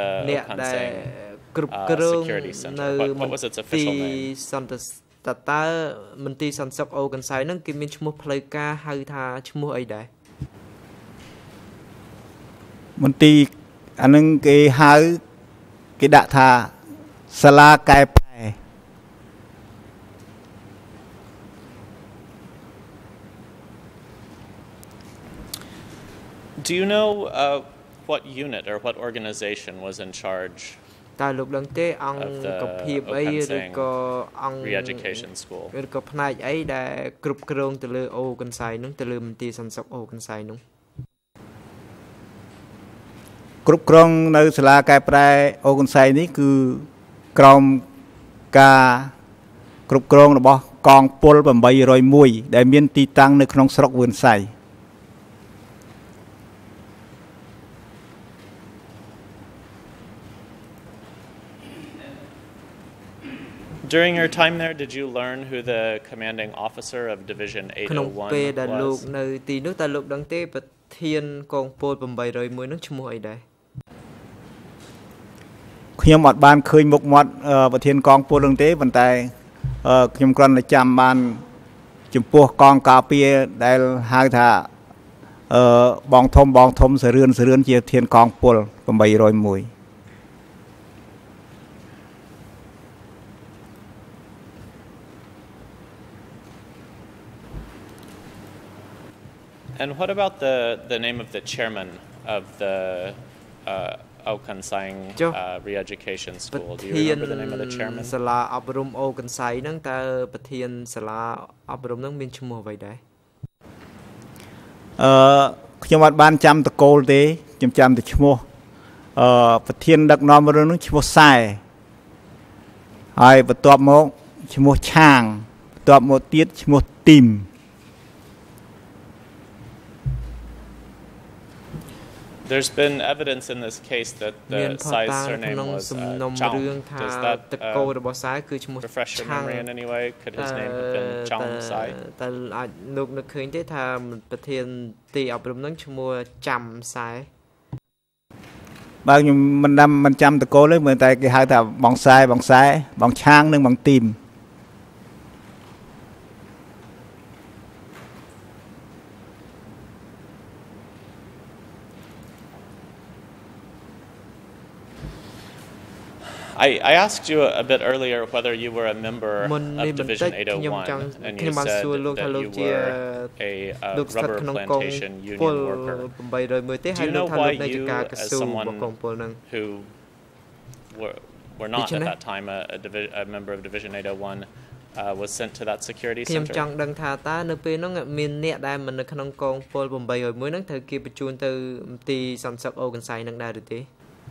Security Center? What was its official name? តើមន្ទីរសន្តិសុខអូកន្សៃហ្នឹងគេមានឈ្មោះផ្លូវការហៅថាឈ្មោះអីដែរមន្ទីរអាហ្នឹងគេហៅគេដាក់ថាសាលាកែប្រែ Do you know what unit or what organization was in charge តើលោកដឹងទេអង្គកភាពអីឬក៏អង្គ re-education school ឬក៏ផ្នែកអីដែលគ្រប់គ្រងទៅលើអូកន្សៃនោះទៅលើមន្ទីរសន្តិសុខអូកន្សៃនោះគ្រប់គ្រងនៅសាលាកែប្រែអូកន្សៃនេះគឺក្រោមការគ្រប់គ្រងរបស់កងពល801ដែលមានទីតាំងនៅក្នុងស្រុកវឿនសៃ During your time there, did you learn who the commanding officer of Division 801 was? ក្នុងពេលដែលលោកនៅទីនោះតើលោកដឹងទេប្រធានកងពល801នោះឈ្មោះអីដែរខ្ញុំអត់បានឃើញមុខមាត់ប្រធានកងពលនឹងទេប៉ុន្តែខ្ញុំគ្រាន់តែចាំបានចំពោះកងការពារដែលហៅថាបងធំសរឿនជាប្រធានកងពល801 And what about the name of the chairman of the Okansang re-education school? Do you remember the name of the chairman? សាលាអប់រំអូកន្សៃហ្នឹងតើប្រធានសាលាអប់រំហ្នឹងមានឈ្មោះអ្វីដែរខ្ញុំអត់បានចាំតកូលទេខ្ញុំចាំតែឈ្មោះប្រធានដឹកនាំរឿងហ្នឹងឈ្មោះសែហើយបន្ទាប់មកឈ្មោះឆាងបន្ទាប់មកទៀតឈ្មោះទីម There's been evidence in this case that the Sai's surname was Chong. Does that refresh your memory in any way? Could his name have been Chong Sai? តើអាចលោកនឹកឃើញទេថាប្រធានទីអប់រំហ្នឹងឈ្មោះចាំសែបើខ្ញុំមិនចាំតកូលទេមើលតែគេហៅថាបងសែបងឆាងនិងបងទីម I asked you a bit earlier whether you were a member of Division 801, and you said that you were a rubber plantation union worker. Do you know why you, as someone who were not at that time a member of Division 801, was sent to that security center? ខ្ញុំចង់ដឹងថាតើនៅពេលនោះមានអ្នកដែលមិននៅក្នុងកងពល801ហ្នឹងត្រូវគេបញ្ជូនទៅមន្ទីរសន្តិសុខអូកន្សៃហ្នឹងដែរឬទេ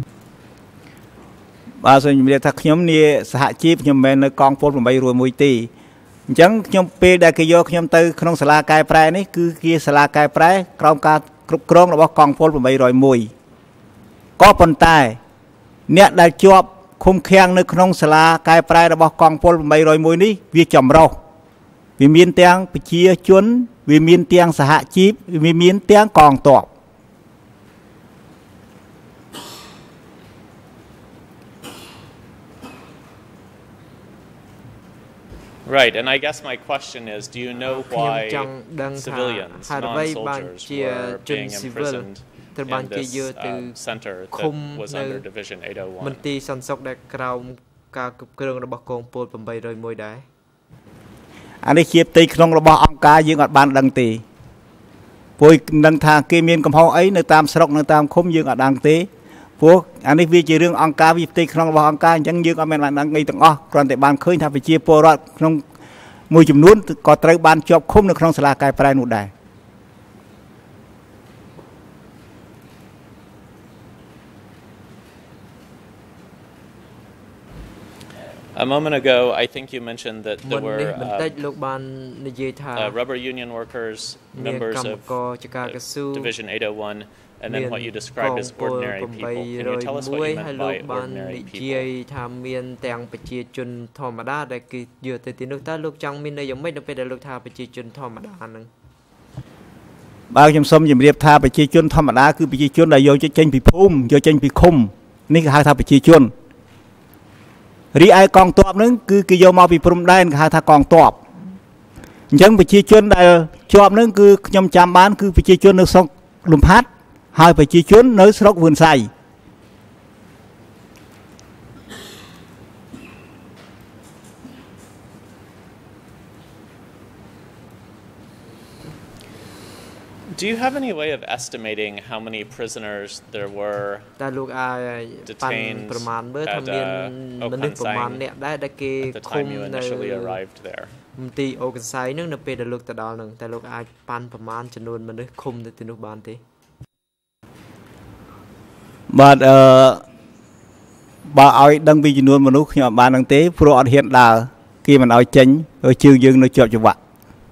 បាទសូមជម្រាបថាខ្ញុំនាសហជីពខ្ញុំមិននៅកងពល801ទេអញ្ចឹងខ្ញុំពេលដែលគេយកខ្ញុំទៅក្នុងសាលាកែប្រែនេះគឺជាសាលាកែប្រែក្រោមការគ្រប់គ្រងរបស់កងពល801ក៏ប៉ុន្តែអ្នកដែលជាប់ឃុំឃាំងនៅក្នុងសាលាកែប្រែរបស់កងពល801នេះវាចម្រុះវាមានទាំងប្រជាជនវាមានទាំងសហជីពវាមានទាំងកងទ័ព Do Right, and I guess my question is, do you know why civilians, non-soldiers, were being imprisoned in this center that was under Division 801? មន្ទីរសន្តិសុខដែលក្រោមការគ្រប់គ្រងរបស់កងពល801ដែរអានេះជាផ្ទៃក្នុងរបស់អង្គការយើងអត់បានដឹងទេព្រោះនឹងថាគេមានកំហុសអីនៅតាមស្រុកនៅតាមឃុំយើងអត់ដឹងទេព្រោះអានេះវាជារឿងអង្គការវាផ្ទៃក្នុងរបស់អង្គការអញ្ចឹងយើងអត់មានបានដឹងអីទាំងអស់គ្រាន់តែបានឃើញថាប្រជាពលរដ្ឋក្នុងមួយចំនួនក៏ត្រូវបានជាប់ឃុំនៅក្នុងសាលាកែប្រែនោះដែរ A moment ago, I think you mentioned that there were rubber union workers, members of Division 801, and then what you described as ordinary people. Can you tell us what you meant by ordinary people? បើខ្ញុំសូមជម្រាបថាប្រជាជនធម្មតាគឺប្រជាជនដែលយកចេញពីភូមិយកចេញពីឃុំនេះគេហៅថាប្រជាជន រីឯកងទ័ពនឹងគឺគេយកមកពីព្រំដែនគេហៅថាកងទ័ពអញ្ចឹងប្រជាជនដែលជាប់នឹងគឺខ្ញុំចាំបានគឺប្រជាជននៅស្រុកលំផាត់ហើយប្រជាជននៅស្រុកវឿនសៃ Do you have any way of estimating how many prisoners there were detained at Okansang at the time you initially arrived there? មន្ទីរអូកសៃនឹងនៅពេលដែលលោកទៅដល់នឹងតែលោកអាចប៉ាន់ប្រមាណចំនួនមនុស្សឃុំទៅទីនោះបានទេបាទបើឲ្យដឹងពីចំនួនមនុស្សខ្ញុំអត់បាននឹងទេព្រោះអត់ហ៊ានដើរគេមិនឲ្យចេញជើងយើងនៅជាប់ច្រវាក់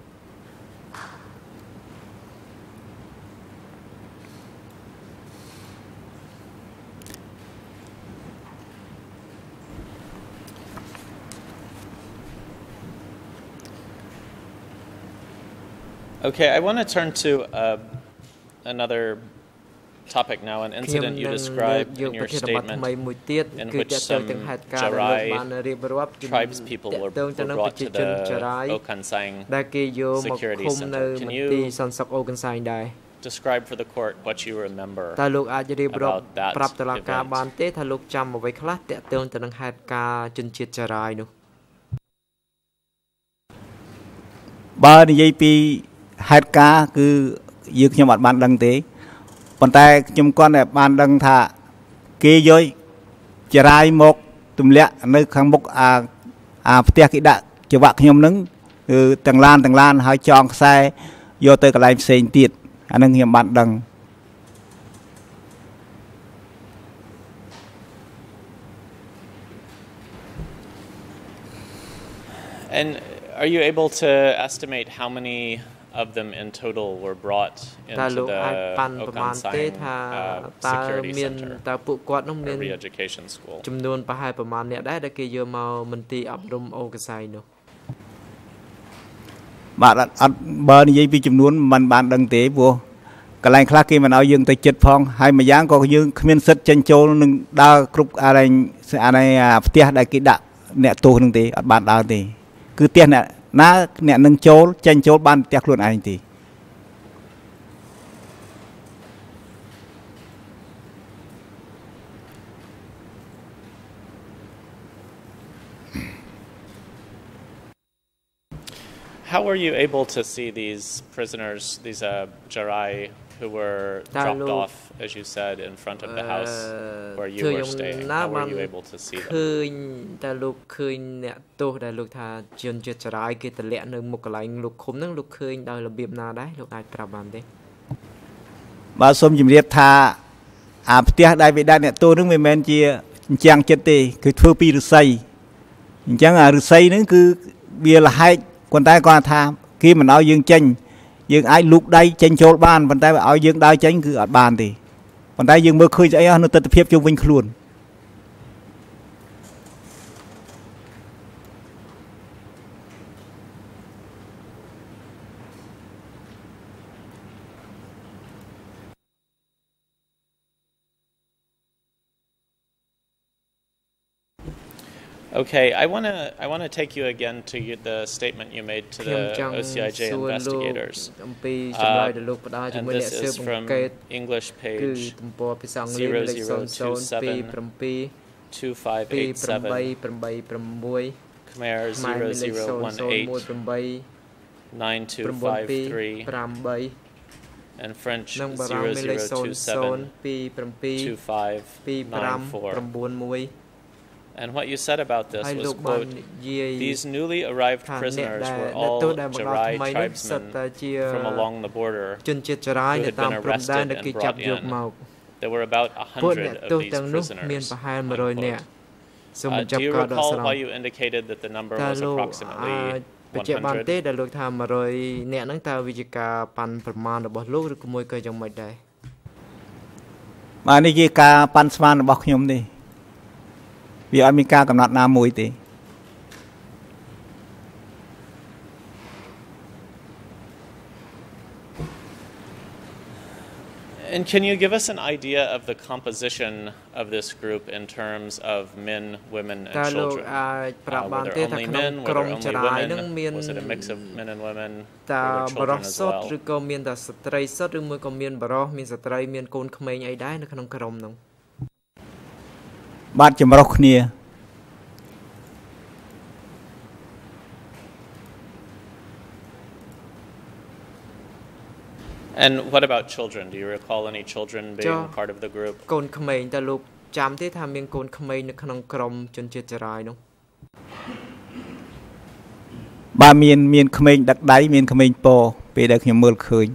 Okay, I want to turn to another topic now, an incident you described in your statement in which some Jarai tribespeople were brought to the Okansang Security Center. Can you describe for the court what you remember about that event? ហេតុការណ៍គឺយើងខ្ញុំអត់បានដឹងទេប៉ុន្តែខ្ញុំគាត់តែបានដឹងថាគេយកចរាយមកទម្លាក់នៅខាងមុខអាផ្ទះគេដាក់ច្រវាក់ខ្ញុំនឹងគឺទាំងឡានហើយចងខ្សែយកទៅកន្លែងផ្សេងទៀតអានឹងខ្ញុំបានដឹង And are you able to estimate how many of them in total were brought into the Okansang Security Center or re-education school? ចំនួនប្រហែលប្រមាណអ្នកដែរដែលគេយកមកមន្ទីរអប់រំអូកសៃនោះ បាទអត់បើនិយាយពីចំនួនមិនបានដឹងទេព្រោះកន្លែងខ្លះគេមិនឲ្យយើងទៅចិត្តផងហើយម្យ៉ាងក៏យើងគ្មានសិទ្ធិចេញចូលនឹងដើរគ្រប់អានេះផ្ទះដែលគេដាក់អ្នកទោសនឹងទេអត់បានដើរទេគឺផ្ទះអ្នកណាអ្នកនឹងចូលចេញចូលបានផ្ទះខ្លួនឯងទេ How were you able to see these prisoners, these Jarai who were dropped off, as you said, in front of the house where you were staying? How were you able to see them? ឃើញតែលោកឃើញអ្នកទោសដែលលោកថាជនជាតិចរាយគេតម្លាក់នៅមុខកន្លែងលោកឃុំហ្នឹងលោកឃើញដោយរបៀបណាដែរលោកអាចប្រាប់បានទេបាទសូមជម្រាបថាអាផ្ទះដែលវាដាក់អ្នកទោសហ្នឹងមិនមែនជាអញ្ចឹងចិត្តទេគឺធ្វើពីឫស្សីអញ្ចឹងអាឫស្សីហ្នឹងគឺវាលហែក ប៉ុន្តែគាត់ថាគេមិនឲ្យយើងចេញយើងអាចលូកដៃចេញចូលបានប៉ុន្តែឲ្យយើងដើរចេញគឺអត់បានទេប៉ុន្តែយើងមើលឃើញស្អីអស់នៅទស្សនវិជ្ជាជុំវិញខ្លួន Okay, I want to take you again to the statement you made to the OCIJ investigators. And this is from English page 00272587 Khmer 00189253 and French 00272594. And what you said about this was, quote, these newly arrived prisoners were all Jarai tribesmen from along the border who had been arrested and brought in. There were about 100 of these prisoners. Do you recall why you indicated that the number was approximately 100? ដែលលោកថា100អ្នកហ្នឹងតើវាជាការប៉ាន់ប្រមាណរបស់លោកឬក៏មួយក៏យ៉ាងម៉េចដែរបាទនេះជាការប៉ាន់ស្មានរបស់ខ្ញុំទេវាអត់មានការកំណត់ណាមួយទេ And can you give us an idea of the composition of this group in terms of men, women, and children? Were there only men? Were there only women? Was it a mix of men and women? Were there children as well? ឬក៏មានតែស្ត្រីសុទ្ធឬមួយក៏មានបរិសុទ្ធមានស្ត្រីមានកូនក្មេងអីដែរនៅក្នុងក្រុមហ្នឹងបាទចម្រុះគ្នា And what about children? Do you recall any children being part of the group? កូនក្មេងតើលោកចាំទេថាមានកូនក្មេងនៅក្នុងក្រុមជនជាតិចារាយនោះបាទមានក្មេងដឹកដៃមានក្មេងពោពេលដែលខ្ញុំមើលឃើញ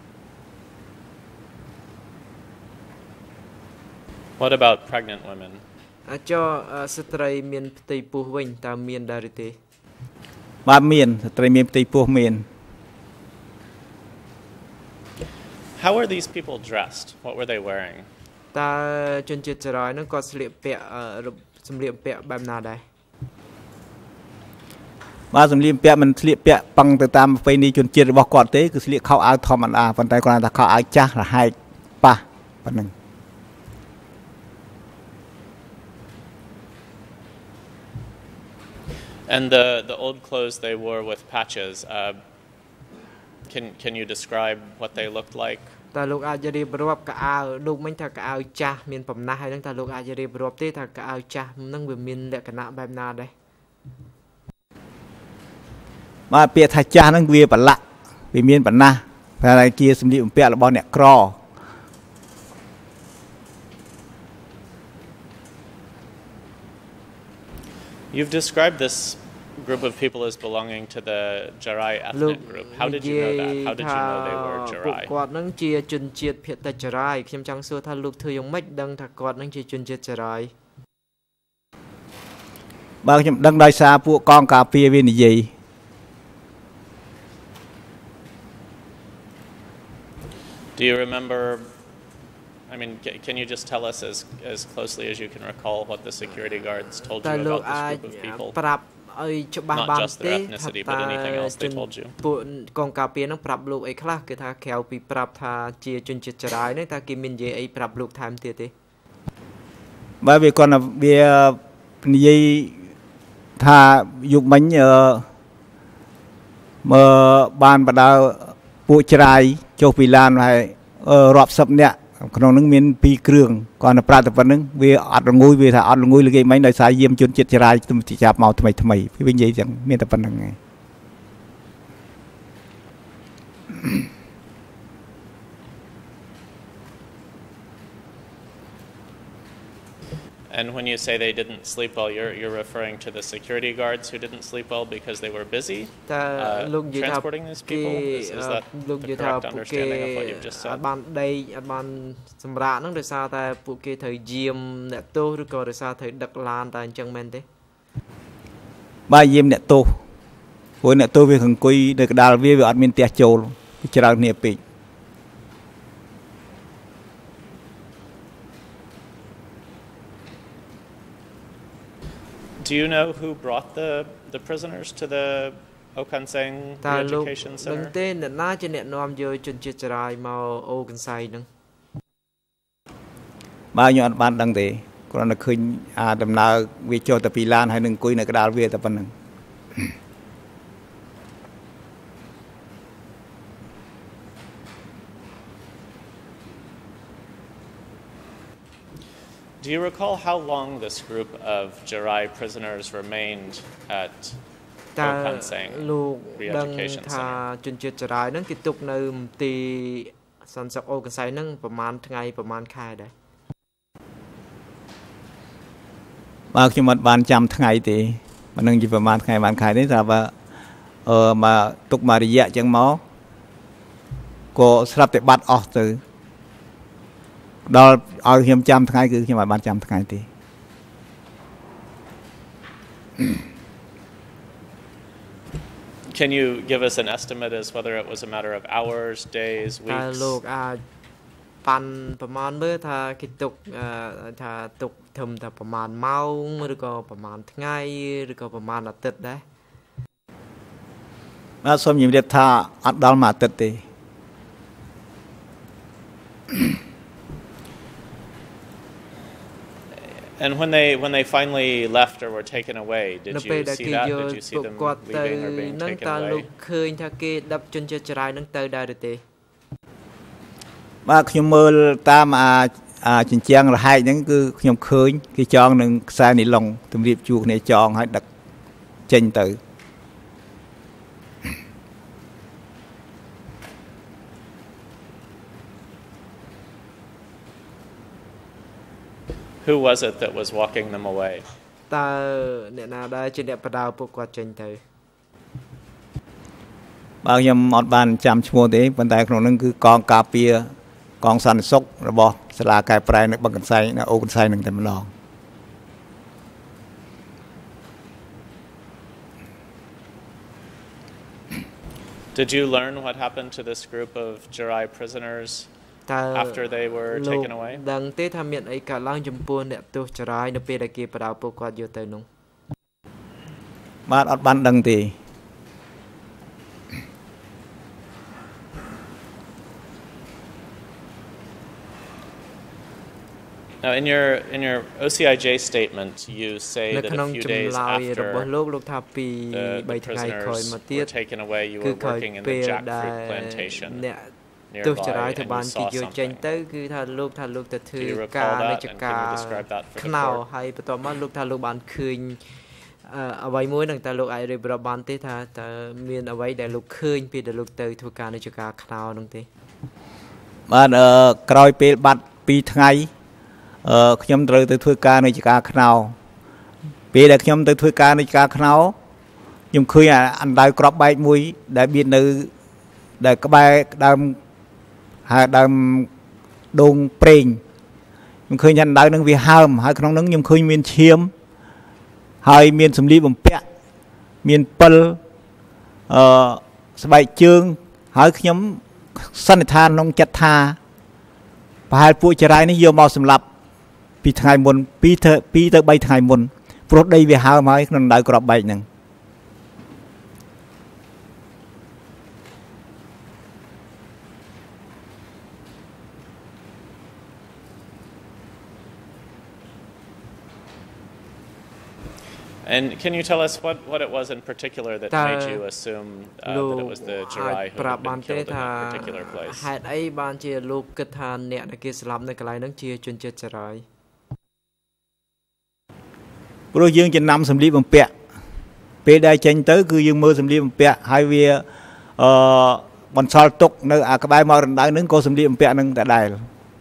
What about pregnant women? អាចស្ត្រីមានផ្ទៃពោះវិញតើមានដែរឬទេបាទមានស្ត្រីមានផ្ទៃពោះមាន How were these people dressed? What were they wearing? តើជនជាតិចារាយហ្នឹងគាត់ស្លៀកពាក់សម្លៀកបំពាក់បែបណាដែរបាទសម្លៀកបំពាក់មិនស្លៀកពាក់ប៉ឹងទៅតាមប្រពៃណីជនជាតិរបស់គាត់ទេគឺស្លៀកខោអាវធម្មតាប៉ុន្តែគាត់ថាខោអាវចាស់រហែកប៉ះប៉ុណ្ណឹង And the old clothes they wore with patches, can you describe what they looked like? តើលោកអាចរៀបរាប់កៅអៅលោកមិញថាកៅអៅចាស់មានបំណាស់ហើយហ្នឹងតើលោកអាចរៀបរាប់ទេថាកៅអៅចាស់ហ្នឹងវាមានលក្ខណៈបែបណាដែរបាទពាក្យថាចាស់ហ្នឹងវាប្រឡាក់វាមានបំណាស់តែជាសម្លៀកបំពាក់របស់អ្នកក្រ You've described this group of people as belonging to the Jarai ethnic group. How did you know that? How did you know they were Jarai? គាត់នឹងជាជនជាតិភាគតិចចារាយខ្ញុំចង់សួរថាលោកធ្វើយ៉ាងម៉េចដឹងថាគាត់នឹងជាជនជាតិចារាយបាទខ្ញុំដឹងដោយសារពួកកងការពារវានិយាយ Do you remember I mean, can you just tell us as closely as you can recall what the security guards told you about this group of people? Not just their ethnicity, but anything else they told you? ពួកកងការពារនឹងប្រាប់លោកអីខ្លះគឺថាក្រៅពីប្រាប់ថាជាជនជាតិចារាយនេះតើគេមាននិយាយអីប្រាប់លោកថែមទៀតទេបាទវាគាត់វានិយាយថាយុគមិញមើបានបដៅពួកច្រាយចុះពីឡានហើយរាប់សិបនាក់ក្នុងនឹងមាន2គ្រឿងគាត់ទៅប្រាប់តែប៉ុណ្្នឹងវាអត់រងួយវាថាអត់រងួយលើគេមិញដោយសារយាមជនជាតិចារាយចាប់មកថ្មីវានិយាយចឹងមានតែប៉ុណ្្នឹងឯង And when you say they didn't sleep well, you're referring to the security guards who didn't sleep well because they were busy transporting these people? Is that the correct understanding of what you've just said? បានដីអត់បានសម្រាប់ហ្នឹងដោយសារតែពួកគេត្រូវយាមអ្នកទោសឬក៏ដោយសារត្រូវដឹកឡានតែអញ្ចឹងមែនទេបាទយាមអ្នកទោសព្រោះអ្នកទោសវាអង្គុយនៅកណ្ដាលវាអត់មានផ្ទះចូលវាច្រើនគ្នាពេក Do you know who brought the prisoners to the Okanseng Re-Education Center? ដឹងទេអ្នកណាជាអ្នកនាំយកជនជាតិចារាយមកអូកាំសែងហ្នឹងបាទខ្ញុំអត់បានដឹងទេ Do គ្រាន់តែឃើញដំណើរវាចូលទៅពីឡានហើយនឹងអង្គុយនៅកណ្ដាលវាតែប៉ុណ្្នឹង Do you recall how long this group of Jarai prisoners remained at Phon re-education center? ជនជាតិចរាយហ្នឹងគេទុកនៅមន្ទីរសន្តិសុខអូកស័យហ្នឹងប្រហែលថ្ងៃប្រហែលខែដែរបើខ្ញុំអត់បានចាំថ្ងៃទេមិននឹងជាប្រហែលថ្ងៃប្រហែលខែទេតែបើមកទុកមករយៈអញ្ចឹងមកក៏ស្រាប់តែបាត់អស់ទៅ ដល់ឲ្យខ្ញុំចាំថ្ងៃគឺខ្ញុំអត់បានចាំថ្ងៃទេ Can you give us an estimate as whether it was a matter of hours, days, weeks? លោកអាចប៉ាន់ប្រមាណមើលថាគេទុកថាទុកធំថាប្រមាណម៉ោងឬក៏ប្រមាណថ្ងៃឬក៏ប្រមាណអាទិត្យដែរបាទសូមជម្រាបថាអត់ដល់មួយអាទិត្យទេ And when they finally left or were taken away, did you see that? Did you see them leaving or being taken away? ឃើញថាគេដឹកជនជាតិចរាយនឹងទៅដែរទេបាទខ្ញុំមើលតាមជញ្ជាំងរហែកហ្នឹងគឺខ្ញុំឃើញគេចងនឹងខ្សែនីឡុងទម្រាបជួរគ្នាចងឲ្យដឹកចេញទៅ Who was it that was walking them away? តើអ្នកណាដែរជាអ្នកបដៅពួកគាត់ចេញទៅបើខ្ញុំអត់បានចាំឈ្មោះទេប៉ុន្តែក្នុងនោះគឺកងការពារកងសន្តិសុខរបស់សាលាកែប្រែនៅបឹងកន្សែងនៅអូកន្សែងនឹងតែម្ដង Did you learn what happened to this group of Jarai prisoners after they were taken away? ដឹងទេថាមានអីកើតឡើងចំពោះអ្នកទោសចរាយនៅពេលដែលគេបដៅពួកគាត់យកទៅនោះបាទអត់បានដឹងទេ Now, in your OCIJ statement, you say that a few days after the prisoners were taken away, you were working in the jackfruit plantation nearby, and you saw something. Do you recall that, and can you describe that for the court? ហើយបន្ទាប់មកលោកថាលោកបានឃើញអ្វីមួយនឹងតែលោកអាចរៀបរាប់បានទេថាតើមានអ្វីដែលលោកឃើញពីដែលលោកទៅធ្វើការនៅចការខ្នោនោះទេបាទក្រោយពេលបាត់2ថ្ងៃ ខ្ញុំត្រូវទៅធ្វើការនៅចការខ្នោពេលដែលខ្ញុំទៅធ្វើការនៅចការខ្នោខ្ញុំឃើញអណ្ដៅក្របបែកមួយដែលមាននៅដែលក្បែរដើមហើយដើមដូងប្រេងខ្ញុំឃើញអណ្ដៅនឹងវាហើមហើយក្នុងនោះខ្ញុំឃើញមានឈាមហើយមានសម្លៀកបំពាក់មានពិលស្បែកជើងហើយខ្ញុំសន្និដ្ឋានក្នុងចិត្តថាប្រហែលពួកចរាយនេះយកមកសម្លាប់ ពីថ្ងៃមុន2ទៅ3ថ្ងៃមុនព្រោះដីវាហើមហើយក្នុងដៅក្របបែកហ្នឹង And can you tell us what it was in particular that made you assume that it was the Jarai who had been killed in that particular place? ហេតុអីបានជាលោកគិតថាអ្នកដែលគេស្លាប់នៅកន្លែងហ្នឹងជាជនជាតិចរាយ ព្រោះយើងចំណាំសម្លៀកបំពាក់ពេលដែលចេញទៅគឺយើងមើលសម្លៀកបំពាក់ហើយវាបន្សល់ទុកនៅអាក្បែរមករណ្ដៅហ្នឹងក៏សម្លៀកបំពាក់ហ្នឹងតែដែរ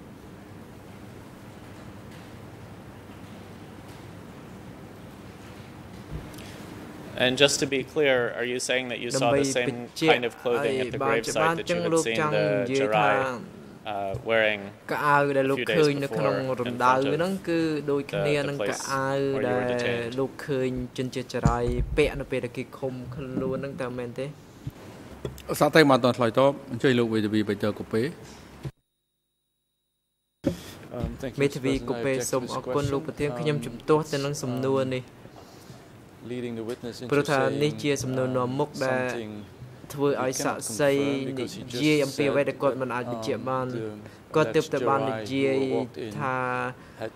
And just to be clear, are you saying that you saw the same kind of clothing at the gravesite that you had seen the Jarai wearing a few days before in front of the place where you were detained? លោកឃើញជនជាតិចរាយពាក់នៅពេលដែលគេឃុំខ្លួនហ្នឹងតើមែនទេសាក់តែមកតឆ្លើយតបអញ្ជើញលោកវេទវីបៃតើកូពេមេធាវីកូពេសូមអរគុណលោកប្រធានខ្ញុំជំទាស់ទៅនឹងសំណួរនេះ ព្រោះថានេះជាសំណួរនាំមុខដែលធ្វើឲ្យសាក់សីនិយាយអំពីអ្វីដែលគាត់មិនអាចបញ្ជាក់បាន có tiếp tục ban gì tha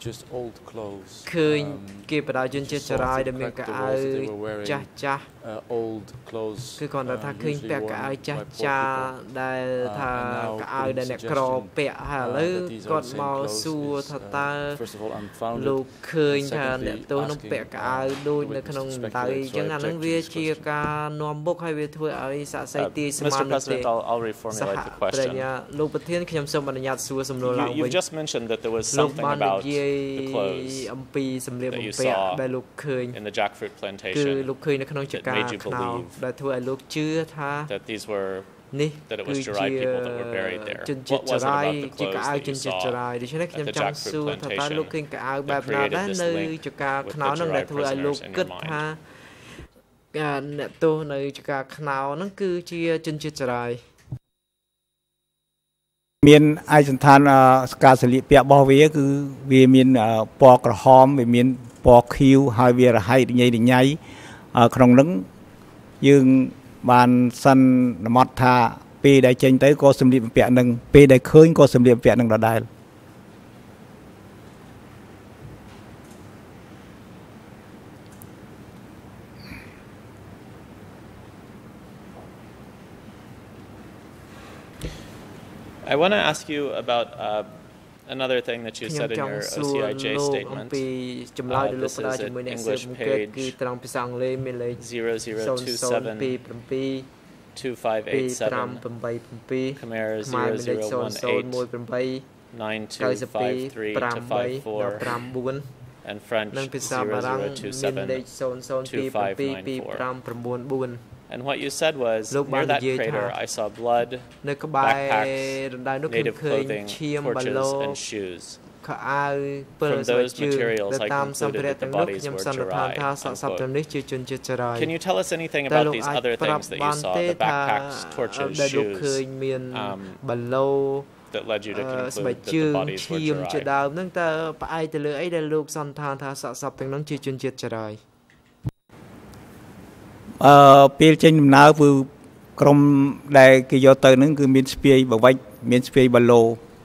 khơi kia bắt đầu chuyên chơi trái để mình cả ai cha cha cứ còn là tha khơi bẹ cả ai cha cha để tha cả ai để nè cò bẹ hà lư còn màu xua tha ta lục khơi tha nè tôi nó bẹ cả ai đôi nè khăn ông tay chẳng hạn nó về chia ca nom bốc hay về thôi ai xã say ti xem ăn I'll reformulate the question. lục bát thiên khi nhâm sôm anh nhạt xua sôm lô lang You just mentioned that there was something about the clothes that you saw in the jackfruit plantation that made you believe that these were that it was Jarai people that were buried there. What was it about the clothes that you saw at the jackfruit plantation that created this link with the Jarai prisoners in your mind? អ្នកទោសនៅចកាខ្នោហ្នឹងគឺជាជនជាតិចរាយមានឯកសណ្ឋានការស្លៀកពាក់របស់វាគឺវាមានពណ៌ក្រហមវាមានពណ៌ខៀវហើយវារហែករញ៉េរញ៉ៃក្នុងហ្នឹងយើងបានសិននមត់ថាពេលដែលចេញទៅក៏សម្លៀកបំពាក់នឹងពេលដែលឃើញក៏សម្លៀកបំពាក់នឹងដដែល I want to ask you about another thing that you said in your OCIJ statement. This is at English page 0027 2587 Khmer 0018 9253 54 and French 0027 2594. And what you said was, near that crater, I saw blood, backpacks, native clothing, torches, and shoes. From those materials, I concluded that the bodies were Jarai. Can you tell us anything about these other things that you saw, the backpacks, torches, shoes, that led you to conclude that the bodies were Jarai? ពេលចេញដំណើរគឺក្រុមដែលគេយកទៅហ្នឹងគឺមានស្ពាយបវិចមានស្ពាយបឡូ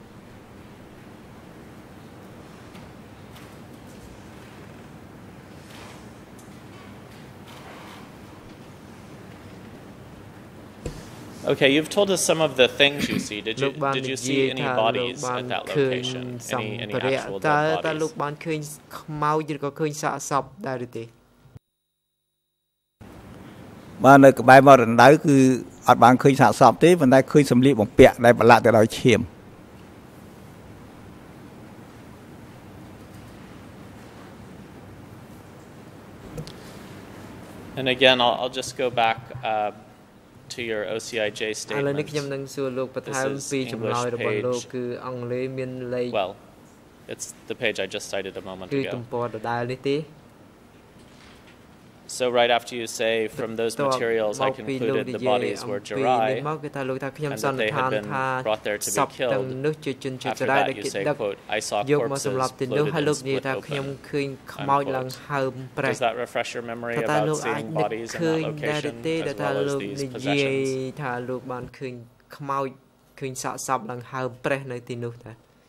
Okay, you've told us some of the things you see. Did you see any bodies at that location? Any actual dead bodies? បាទនៅក្បែរមករណ្ដៅគឺអត់បានឃើញសាកសពទេប៉ុន្តែឃើញសម្លៀកបំពាក់ដែលប្រឡាក់ទៅដោយឈាម And again, I'll just go back to your OCIJ statement. Well, it's the page I just cited a moment ago. So right after you say, from those materials I concluded the bodies were Jarai, and that they had been brought there to be killed. After that you say, quote, I saw corpses floated and split open, unquote. Does that refresh your memory about seeing bodies in that location, as well as these possessions?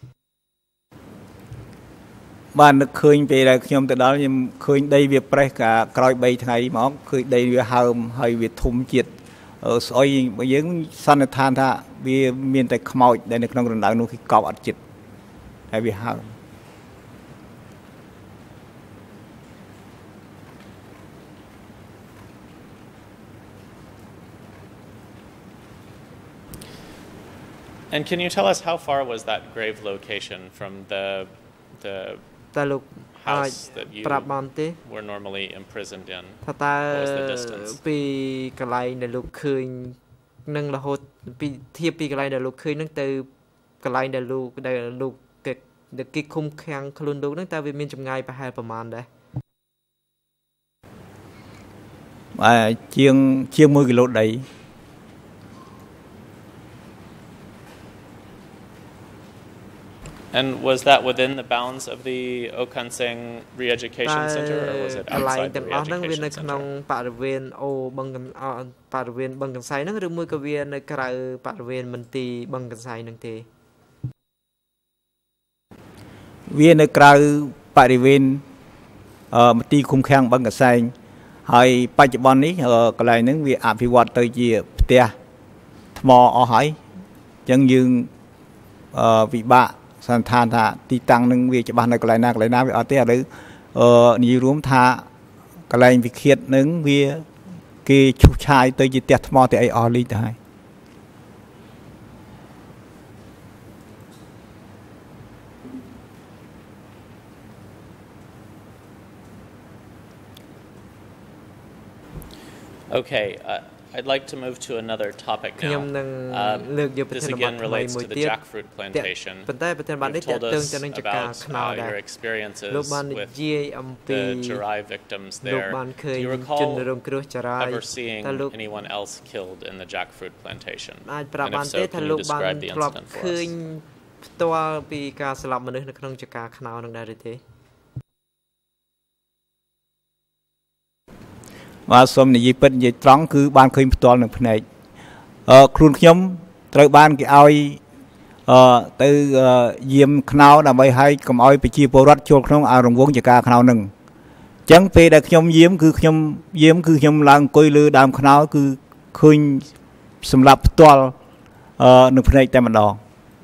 បាននឹកឃើញពេលដែលខ្ញុំទៅដល់ខ្ញុំឃើញដីវាប្រេះកាក្រោយ3ថ្ងៃមកឃើញដីវាហើមហើយវាធំជាតិស្អុយយើងសន្និដ្ឋានថាវាមានតែខ្មោចដែលនៅក្នុងរណ្ដៅនោះគឺកប់អត់ចិត្តហើយវាហើម And can you tell us how far was that grave location from the house that you were normally imprisoned in? What was the distance? ពីកន្លែងដែលលោកឃើញនឹងរហូតពីធៀបពីកន្លែងដែលលោកឃើញនឹងទៅកន្លែងដែលលោកគេឃុំឃាំងខ្លួនលោកនឹងតើវាមានចម្ងាយប្រហែលប្រមាណដែរ ជាង1 គីឡូដី And was that within the bounds of the Okanseng Re-Education Center, or was it outside the Re-Education Center? បរិវេណបឹងកន្សែងហ្នឹងឬមួយក៏វានៅក្រៅបរិវេណមន្ទីរបឹងកន្សែងហ្នឹងទេវានៅក្រៅបរិវេណមន្ទីរឃុំឃាំងបឹងកសែងហើយបច្ចុប្បន្ននេះកន្លែងហ្នឹងវាអភិវឌ្ឍទៅជាផ្ទះថ្មអស់ហើយអញ្ចឹងយើងវិបាកសន្និដ្ឋានថាទីតាំងនឹងវាច្បាស់នៅកន្លែងណាវាអត់ទេឥឡូវនិយាយរួមថាកន្លែងវិឃាតនឹងវាគេឈូសឆាយទៅជាផ្ទះថ្មទៅអីអស់លីងទៅហើយ Okay, I'd like to move to another topic now. This again relates to the jackfruit plantation. You've told us about your experiences with the Jarai victims there. Do you recall ever seeing anyone else killed in the jackfruit plantation? And if so, can you describe the incident for us? បាទសូមនិយាយពិតនិយាយត្រង់គឺបានឃើញផ្ទាល់នឹងភ្នែកខ្លួនខ្ញុំត្រូវបានគេឲ្យទៅយាមខ្នោដើម្បីឲ្យកុំឲ្យប្រជាពលរដ្ឋចូលក្នុងរង្វង់ចការខ្នោនឹងអញ្ចឹងពេលដែលខ្ញុំយាមគឺខ្ញុំឡើងអង្គុយលើដើមខ្នោគឺឃើញសម្រាប់ផ្ទាល់នឹងភ្នែកតែម្ដង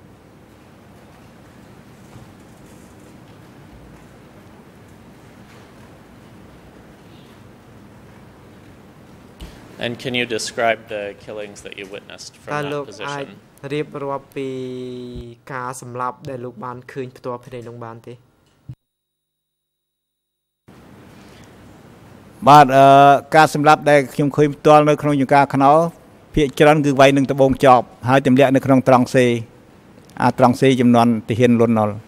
And can you describe the killings that you witnessed from that position? រៀបរាប់ពីការសម្លាប់ដែលលោកបានឃើញផ្ទាល់ភ្នែកនោះបានទេបាទការសម្លាប់ដែលខ្ញុំឃើញផ្ទាល់នៅក្នុងចង្ការខ្នោភាគច្រើនគឺវាយនឹងដបងចប់ហើយទម្លាក់នៅក្នុងត្រង់សេត្រង់សេចំនួនទាហានលន់ណុល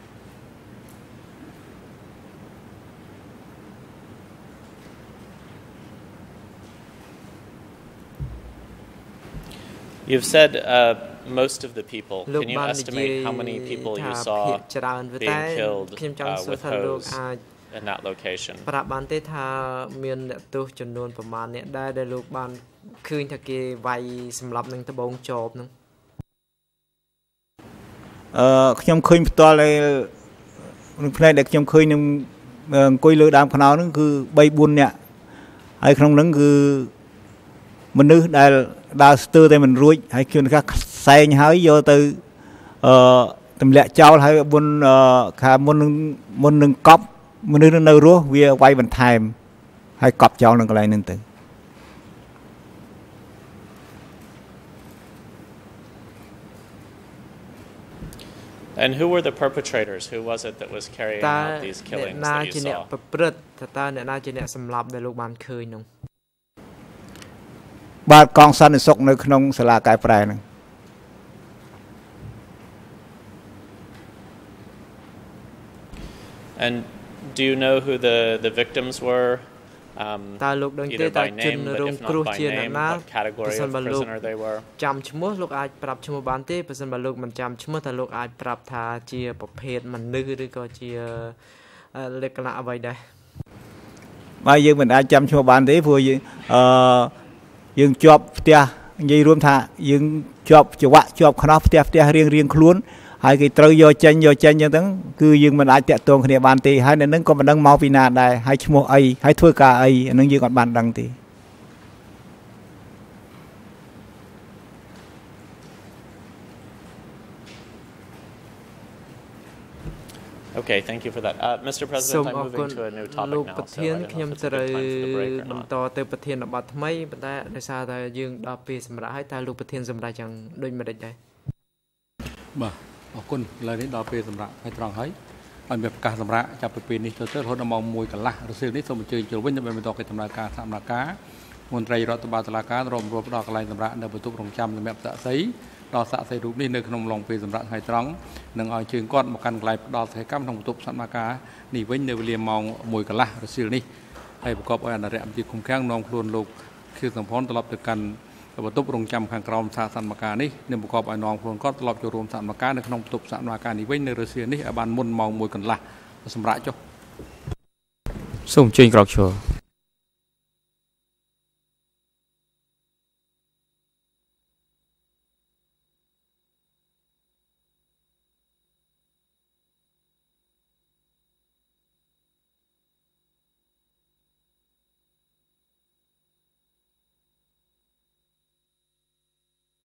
You've said most of the people. Can you estimate how many people you saw being killed with hoes in that location? ប្រាប់បានទេថាមានអ្នកទោសចំនួនប្រមាណអ្នកដែលលោកបានឃើញថាគេវាយសម្លាប់នឹងដបងចប់ហ្នឹងខ្ញុំឃើញផ្ទាល់នៅផ្នែកដែលខ្ញុំឃើញនឹងអង្គុយលើដើមខ្នោហ្នឹងគឺ 3-4 នាក់ហើយក្នុងហ្នឹងគឺមនុស្សដែលដើរស្ទើរតែមិនរួចហើយខ្ញុំថាផ្សែងហើយយកទៅទម្លាក់ចោលហើយខាមុននឹងកប់មនុស្សនៅរស់វាវាយបន្ថែមហើយកប់ចោលនៅកន្លែងហ្នឹងទៅ And who were the perpetrators? Who was it that was carrying out these killings that you saw? ប្រព្រឹត្តតើអ្នកណាជាអ្នកសម្លាប់ដែលលោកបានឃើញនោះបាទកងសន្តិសុខនៅក្នុងសាលាកែប្រែហ្នឹង And do you know who the victims were? តើលោកដឹងទេតើជនរងគ្រោះជាអ្នកណា category of prisoner they were? ចាំឈ្មោះលោកអាចប្រាប់ឈ្មោះបានទេបើសិនបើលោកមិនចាំឈ្មោះតើលោកអាចប្រាប់ថាជាប្រភេទមនុស្សឬក៏ជាលក្ខណៈអ្វីដែរបាទយើងមិនអាចចាំឈ្មោះបានទេព្រោះយើងជាប់ផ្ទះនិយាយរួមថាយើងជាប់ច្រវាក់ជាប់ខ្នោះផ្ទះរៀងខ្លួនហើយគេត្រូវយកចេញអញ្ចឹងគឺយើងមិនអាចតាក់ទងគ្នាបានទេហើយនៅនឹងក៏មិនដឹងមកពីណាដែរហើយឈ្មោះអីហើយធ្វើការអីអានឹងយើងអត់បានដឹងទេ Okay, thank you for that. Mr. President, I'm moving to a new topic now. So I don't know if it's a good time for the break or not. ទៅប្រធានបទថ្មីប៉ុន្តែដោយសារតែយើងដល់ពេលសម្រាប់ហើយតើលោកប្រធានសម្រាប់យ៉ាងដូចម្ដេចដែរបាទអរគុណឡើយនេះដល់ពេលសម្រាប់ហើយត្រង់ហើយឲ្យមានប្រកាសសម្រាប់ចាប់ពីពេលនេះទៅរហូតដល់ម៉ោង 1 កន្លះរសៀលនេះសូមអញ្ជើញចូលវិញដើម្បីបន្តកិច្ចដំណើរការសកម្មភាពមន្ត្រីរដ្ឋបាលតុលាការរួមផ្ដល់កន្លែងសម្រាប់នៅបន្ទប់រងចាំសម្រាប់សាក់សីដល់សាក់សីរូបនេះនៅក្នុងឡុងពេលសម្រាប់ហើយត្រង់នឹងឲ្យជើងគាត់មកកាន់កន្លែងផ្ដល់សេចក្ដីកម្មក្នុងបន្ទប់សកម្មភាពនេះវិញនៅវេលាម៉ោង 1 កន្លះរសៀលនេះហើយប្រកបដោយអនុរិយមន្ត្រីឃុំឃាំងនាំខ្លួនលោកខៀវសំផនត្រឡប់ទៅកាន់បន្ទប់រងចាំខាងក្រោមសាសនកម្មការនេះនឹងប្រកបឲ្យនាំខ្លួនគាត់ត្រឡប់ចូលរួមសកម្មភាពនៅក្នុងបន្ទប់សកម្មភាពនេះវិញនៅរសៀលនេះឲ្យបានមុនម៉ោង 1 កន្លះសម្រាប់ចុះសូមអញ្ជើញក្រោកឈរ